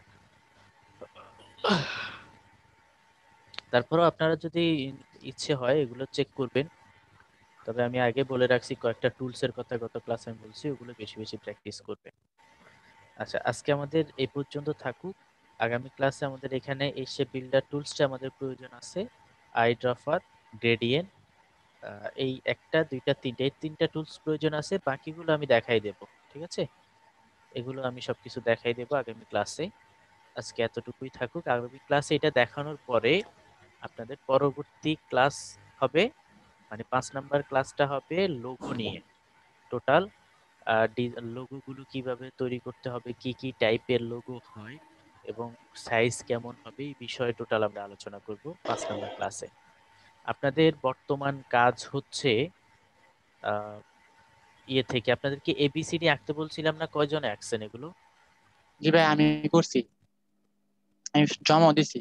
তারপরেও আপনারা যদি ইচ্ছে হয় এগুলো চেক করবেন, তবে আমি আগে বলে রাখছি কয়েকটা টুলসের কথা গত ক্লাসে আমি বলছি, ওগুলো বেশি বেশি প্র্যাকটিস করবেন। আচ্ছা, আজকে আমাদের এই পর্যন্ত থাকুক। আগামী ক্লাসে আমাদের এখানে এই শেপ বিল্ডার টুলসটা আমাদের প্রয়োজন আছে, আই ড্রপার, গ্রেডিয়েন্ট, এই একটা দুইটা তিনটা এই তিনটা টুলস প্রয়োজন আছে, বাকিগুলো আমি দেখাই দেব। ঠিক আছে, এগুলো আমি সবকিছু দেখাই দেব আগামী ক্লাসে। আজকে এতটুকুই থাকুক। আগামী ক্লাসে এটা দেখানোর পরে আপনাদের পরবর্তী ক্লাস হবে, মানে পাঁচ নাম্বার ক্লাসটা হবে লোগো নিয়ে। টোটাল লোগো গুলো কিভাবে তৈরি করতে হবে, কি কি টাইপের লোগো হয় এবং সাইজ কেমন হবে, এই বিষয়ে টোটাল আমরা আলোচনা করব পাঁচ নাম্বার ক্লাসে। আপনাদের বর্তমান কাজ হচ্ছে আহ, ইয়ে থেকে আপনাদেরকে এবিসিডি আঁকতে বলছিলাম না, কয়জন আঁকছেন এগুলো? জি ভাই, আমি করছি, আমি জমা দিছি,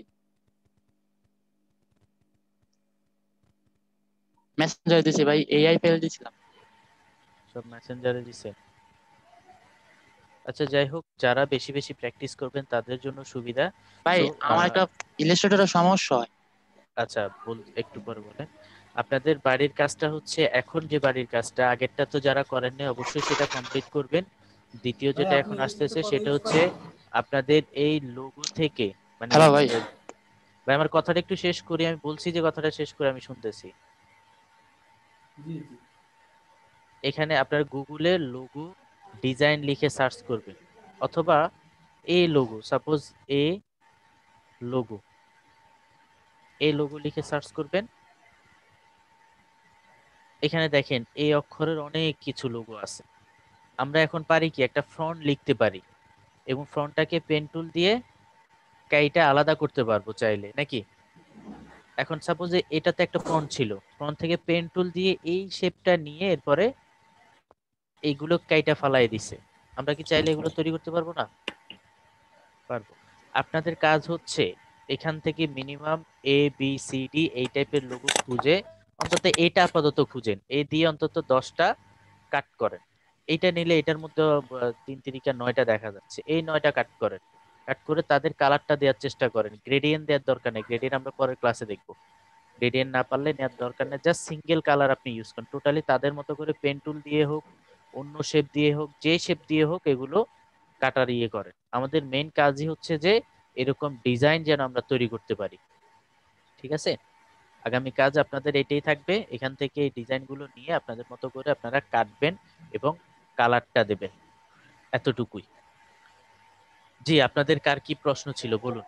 মেসেঞ্জার দিছি ভাই, এআই ফেল দিছিলাম। সব মেসেঞ্জারে দিছেন? আচ্ছা, যাই হোক, যারা বেশি বেশি প্র্যাকটিস করবেন তাদের জন্য সুবিধা। ভাই সো আমার একটা ইলাস্ট্রেটরের সমস্যা হয়। আচ্ছা, বল, একটু পরে বলেন। আপনাদের বাড়ির কাজটা হচ্ছে, এখন যে বাড়ির কাজটা আগেরটা তো যারা করেন নাই অবশ্যই সেটা কমপ্লিট করবেন। দ্বিতীয় ভাই যেটা আপনি এখন একটু আসতেছে কথা সেটা হচ্ছে স্পষ্ট। আপনাদের এই লোগো থেকে, মানে হ্যালো ভাই। আহ, ভাই আমার কথাটা একটু শেষ করি, আমি বলছি যে কথাটা শেষ করে আমি শুনতেছি। জি জি। এখানে আপনার গুগলে লোগো ডিজাইন লিখে সার্চ করবেন, অথবা a logo, suppose a logo, এই লোগো লিখে সার্চ করবেন। এখানে দেখেন এই অক্ষরের অনেক কিছু লোগো আছে। আমরা এখন পারি কি একটা ফন্ট লিখতে পারি এবং ফন্টটাকে পেন টুল দিয়ে কাইটা আলাদা করতে পারবো চাইলে নাকি। এখন সাপোজ এটাতে একটা ফন্ট ছিল, ফন্ট থেকে পেন টুল দিয়ে এই শেপটা নিয়ে এরপরে এইগুলো কাইটা ফালাই দিছে। আমরা কি চাইলে এগুলো তৈরি করতে পারবো না? পারবো। আপনাদের কাজ হচ্ছে এখান থেকে minimum A B C D এই টাইপের লোগো খুঁজে, অন্তত এটা আপাতত খুঁজেন, এ দিয়ে অন্তত দশটা কাট করেন। এইটা নিলে এটার মধ্যে আহ, তিন তিরিকা নয়টা দেখা যাচ্ছে, এই নয়টা কাট করেন। কাট করে তাদের কালারটা দেওয়ার চেষ্টা করেন। গ্রেডিয়েন্ট দেওয়ার দরকার নেই, গ্রেডিয়েন্ট আমরা পরের ক্লাসে দেখবো। গ্রেডিয়েন্ট না পারলে নেওয়ার দরকার নেই, জাস্ট সিঙ্গেল কালার আপনি ইউজ করেন। টোটালি তাদের মতো করে পেন টুল দিয়ে হোক, অন্য শেপ দিয়ে হোক, যে শেপ দিয়ে হোক, এগুলো কাটার ইয়ে করেন। আমাদের মেইন কাজই হচ্ছে যে এরকম ডিজাইন যেন আমরা তৈরি করতে পারি। ঠিক আছে, আগামী কাজ আপনাদের এটাই থাকবে। এখান থেকে এই ডিজাইনগুলো নিয়ে আপনাদের মতো করে আপনারা কাটবেন এবং কালারটা দেবেন, এতটুকুই। জি, আপনাদের কার কি প্রশ্ন ছিল বলুন।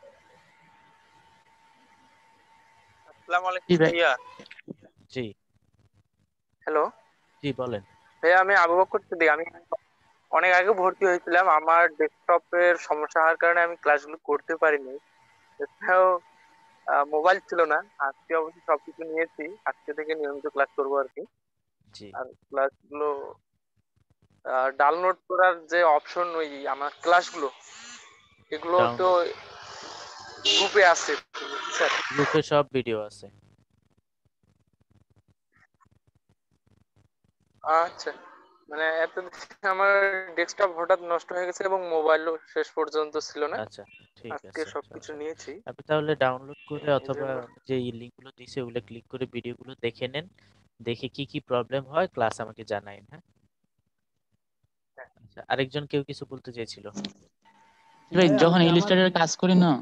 আসসালামু জি আলাইকুম ভাই। ভাইয়া। জি হ্যালো জি বলেন। ভাইয়া, আমি আবু বকর সিদ্দিক। আমি অনেক আগে ভর্তি হয়েছিলাম। আমার ডেস্কটপের সমস্যা হওয়ার কারণে আমি ক্লাসগুলো করতে পারিনি। এছাড়াও মোবাইল ছিল না। আজকে অবশ্য সবকিছু নিয়েছি, আজকে থেকে নিয়মিত ক্লাস করবো আর কি। জি, আর ক্লাসগুলো ডাউনলোড করার যে অপশন, ওই আমার ক্লাসগুলো এগুলো তো ডাউনলোড গ্রুপে আছে স্যার। গ্রুপে সব ভিডিও আছে। আচ্ছা, মানে এত আমার ডেস্কটপ হঠাৎ নষ্ট হয়ে গেছে এবং মোবাইলও শেষ পর্যন্ত ছিল না। আচ্ছা, ঠিক আজকে আছে, সবকিছু সমস্যা নেই। নিয়েছি আপনি তাহলে ডাউনলোড করে এই অথবা জন্য। যে লিঙ্কগুলো দিছে ওগুলো ক্লিক করে ভিডিওগুলো দেখে নেন, দেখে কি কি প্রবলেম হয় ক্লাস আমাকে জানাইন। হ্যাঁ, আচ্ছা, আরেকজন কেউ কিছু বলতে চেয়েছিল। ভাই ভাইয়া ওই যখন যে আমার ইলিস্ট্রেটর কাজ করি না,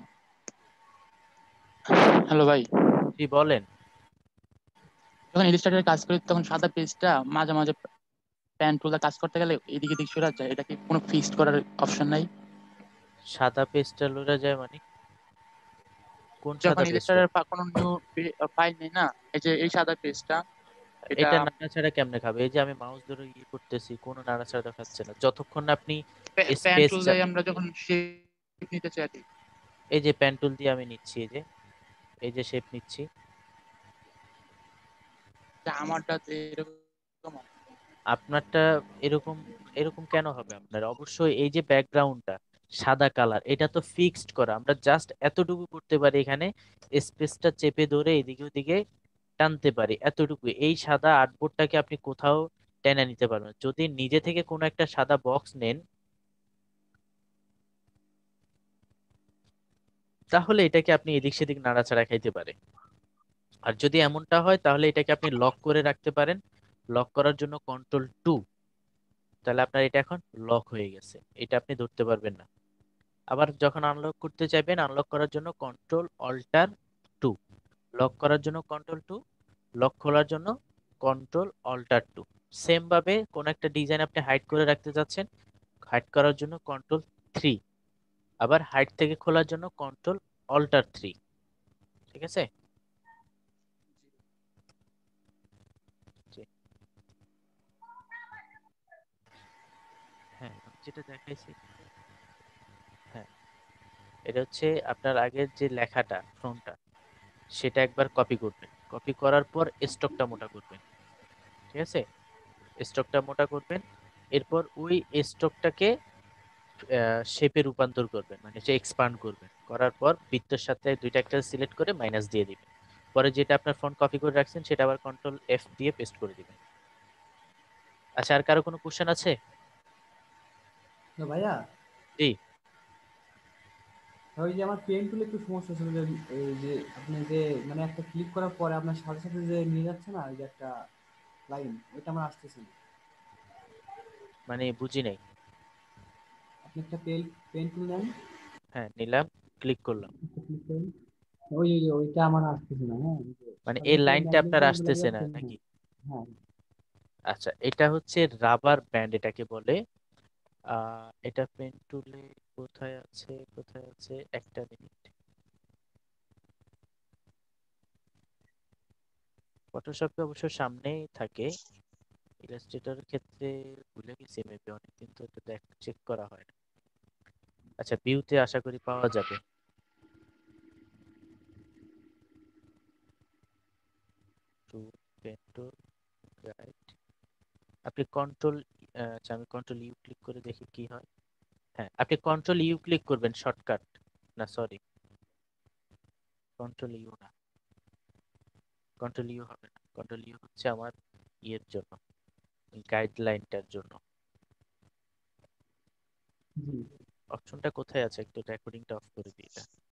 হ্যালো ভাই, জি বলেন। যখন ইলিস্ট্রেটর কাজ করি তখন সাদা পেজটা মাঝে মাঝে প্যান টুলটা কাজ করতে গেলে এদিকে দিক সরে যায়, এটা কি কোনো ফিক্সড করার অপশন নাই? সাদা পেজটা লড়ে যায় মানে কোন যখন সাদা পেজটা? ইলিস্ট্রেটর কোনো নিউ ফাইল নেই না, এই যে এই সাদা পেজটা, এটা এটা নাড়াচাড়া কেমনে খাবে? এই যে আমি মাউস ধরে ইয়ে করতেছি, কোনো নাড়াচাড়া দেখাচ্ছে না যতক্ষণ না আপনি প্যান স্পেস টুল চাপ। দিয়ে আমরা যখন শেপ নিতে চাই আর কি। এই যে পেন টুল দিয়ে আমি নিচ্ছি, এই যে এই যে শেপ নিচ্ছি। তা আমারটা তো এরকম হয়। আপনারটা এরকম এরকম কেন হবে? আপনার অবশ্যই এই যে ব্যাকগ্রাউন্ডটা সাদা কালার, এটা তো ফিক্সড করা। আমরা জাস্ট এতটুকু করতে পারি, এখানে স্পেসটা চেপে ধরে এদিকে ওদিকে টানতে পারি, এতটুকু। এই সাদা আর্টবোর্ডটাকে আপনি কোথাও টেনে নিতে পারবেন না। যদি নিজে থেকে কোনো একটা সাদা বক্স নেন তাহলে এটাকে আপনি এদিক সেদিক নাড়াচাড়া খাইতে পারে। আর যদি এমনটা হয় তাহলে এটাকে আপনি লক করে রাখতে পারেন। লক করার জন্য কন্ট্রোল টু, তাহলে আপনার এটা এখন লক হয়ে গেছে, এটা আপনি ধরতে পারবেন না। আবার যখন আনলক করতে চাইবেন, আনলক করার জন্য কন্ট্রোল অল্টার টু, লক করার জন্য কন্ট্রোল টু, লক খোলার জন্য কন্ট্রোল অল্টার টু। সেম ভাবে কোন একটা ডিজাইন আপনি হাইড করে রাখতে যাচ্ছেন, হাইড করার জন্য কন্ট্রোল থ্রি, আবার হাইড থেকে খোলার জন্য কন্ট্রোল অল্টার থ্রি। ঠিক আছে, জি। হ্যাঁ, যেটা দেখাইছি, হ্যাঁ, এটা হচ্ছে আপনার আগের যে লেখাটা ফ্রন্টটা, সেটা একবার কপি করবেন। কপি করার পর স্টকটা মোটা করবেন। ঠিক আছে, স্টকটা মোটা করবেন। এরপর ওই স্টকটাকে শেপে রূপান্তর করবেন, মানে সে এক্সপান্ড করবেন। করার পর বৃত্তের সাথে দুইটা একটা সিলেক্ট করে মাইনাস দিয়ে দিবেন। পরে যেটা আপনার ফন্ট কপি করে রাখছেন সেটা আবার কন্ট্রোল এফ দিয়ে পেস্ট করে দিবেন। আচ্ছা, আর কারো কোনো কোশ্চেন আছে? না ভাইয়া, জি, ওই যে আমার পেন টুলে একটু সমস্যা ছিল, যে এই যে আপনি যে মানে একটা ক্লিক করার পরে আপনার সাথে সাথে যে নিয়ে যাচ্ছে না, ওই যে একটা লাইন, ওইটা আমার আসতেছে না। মানে বুঝি নাই। আপনি একটা পেন পেন টুল নেন, হ্যাঁ, নিলাম, ক্লিক করলাম। ক্লিক করেন, ওই ওই ওইটা আমার আসতেছে না। হ্যাঁ, ওই যে মানে সাথে এই সাথে লাইনটা আপনার ম্যাগনেটিক গুলো আসতেছে না যাচ্ছে না। নাকি? হ্যাঁ, আচ্ছা, এটা হচ্ছে রাবার ব্যান্ড, এটাকে বলে। আহ এটা পেন টুলে কোথায় আছে, কোথায় আছে, একটা মিনিট। ফটোশপে অবশ্য সামনেই থাকে, ইলাস্ট্রেটরের ক্ষেত্রে ভুলে গেছি মেবি, অনেকদিন তো এটা দেখ চেক করা হয় না। আচ্ছা, ভিউতে আশা করি পাওয়া যাবে। টু পেন্টো রাইট, আপনি কন্ট্রোল, আচ্ছা আমি কন্ট্রোল ইউ ক্লিক করে দেখি কি হয়। হ্যাঁ, আপনি কন্ট্রোল ইউ ক্লিক করবেন শর্টকাট, না সরি কন্ট্রোল ইউ না, কন্ট্রোল ইউ হবে না, কন্ট্রোল ইউ হচ্ছে আমার ইয়ের জন্য, গাইডলাইনটার জন্য। জি অপশনটা কোথায় আছে, একটু রেকর্ডিংটা অফ করে দিই এটা।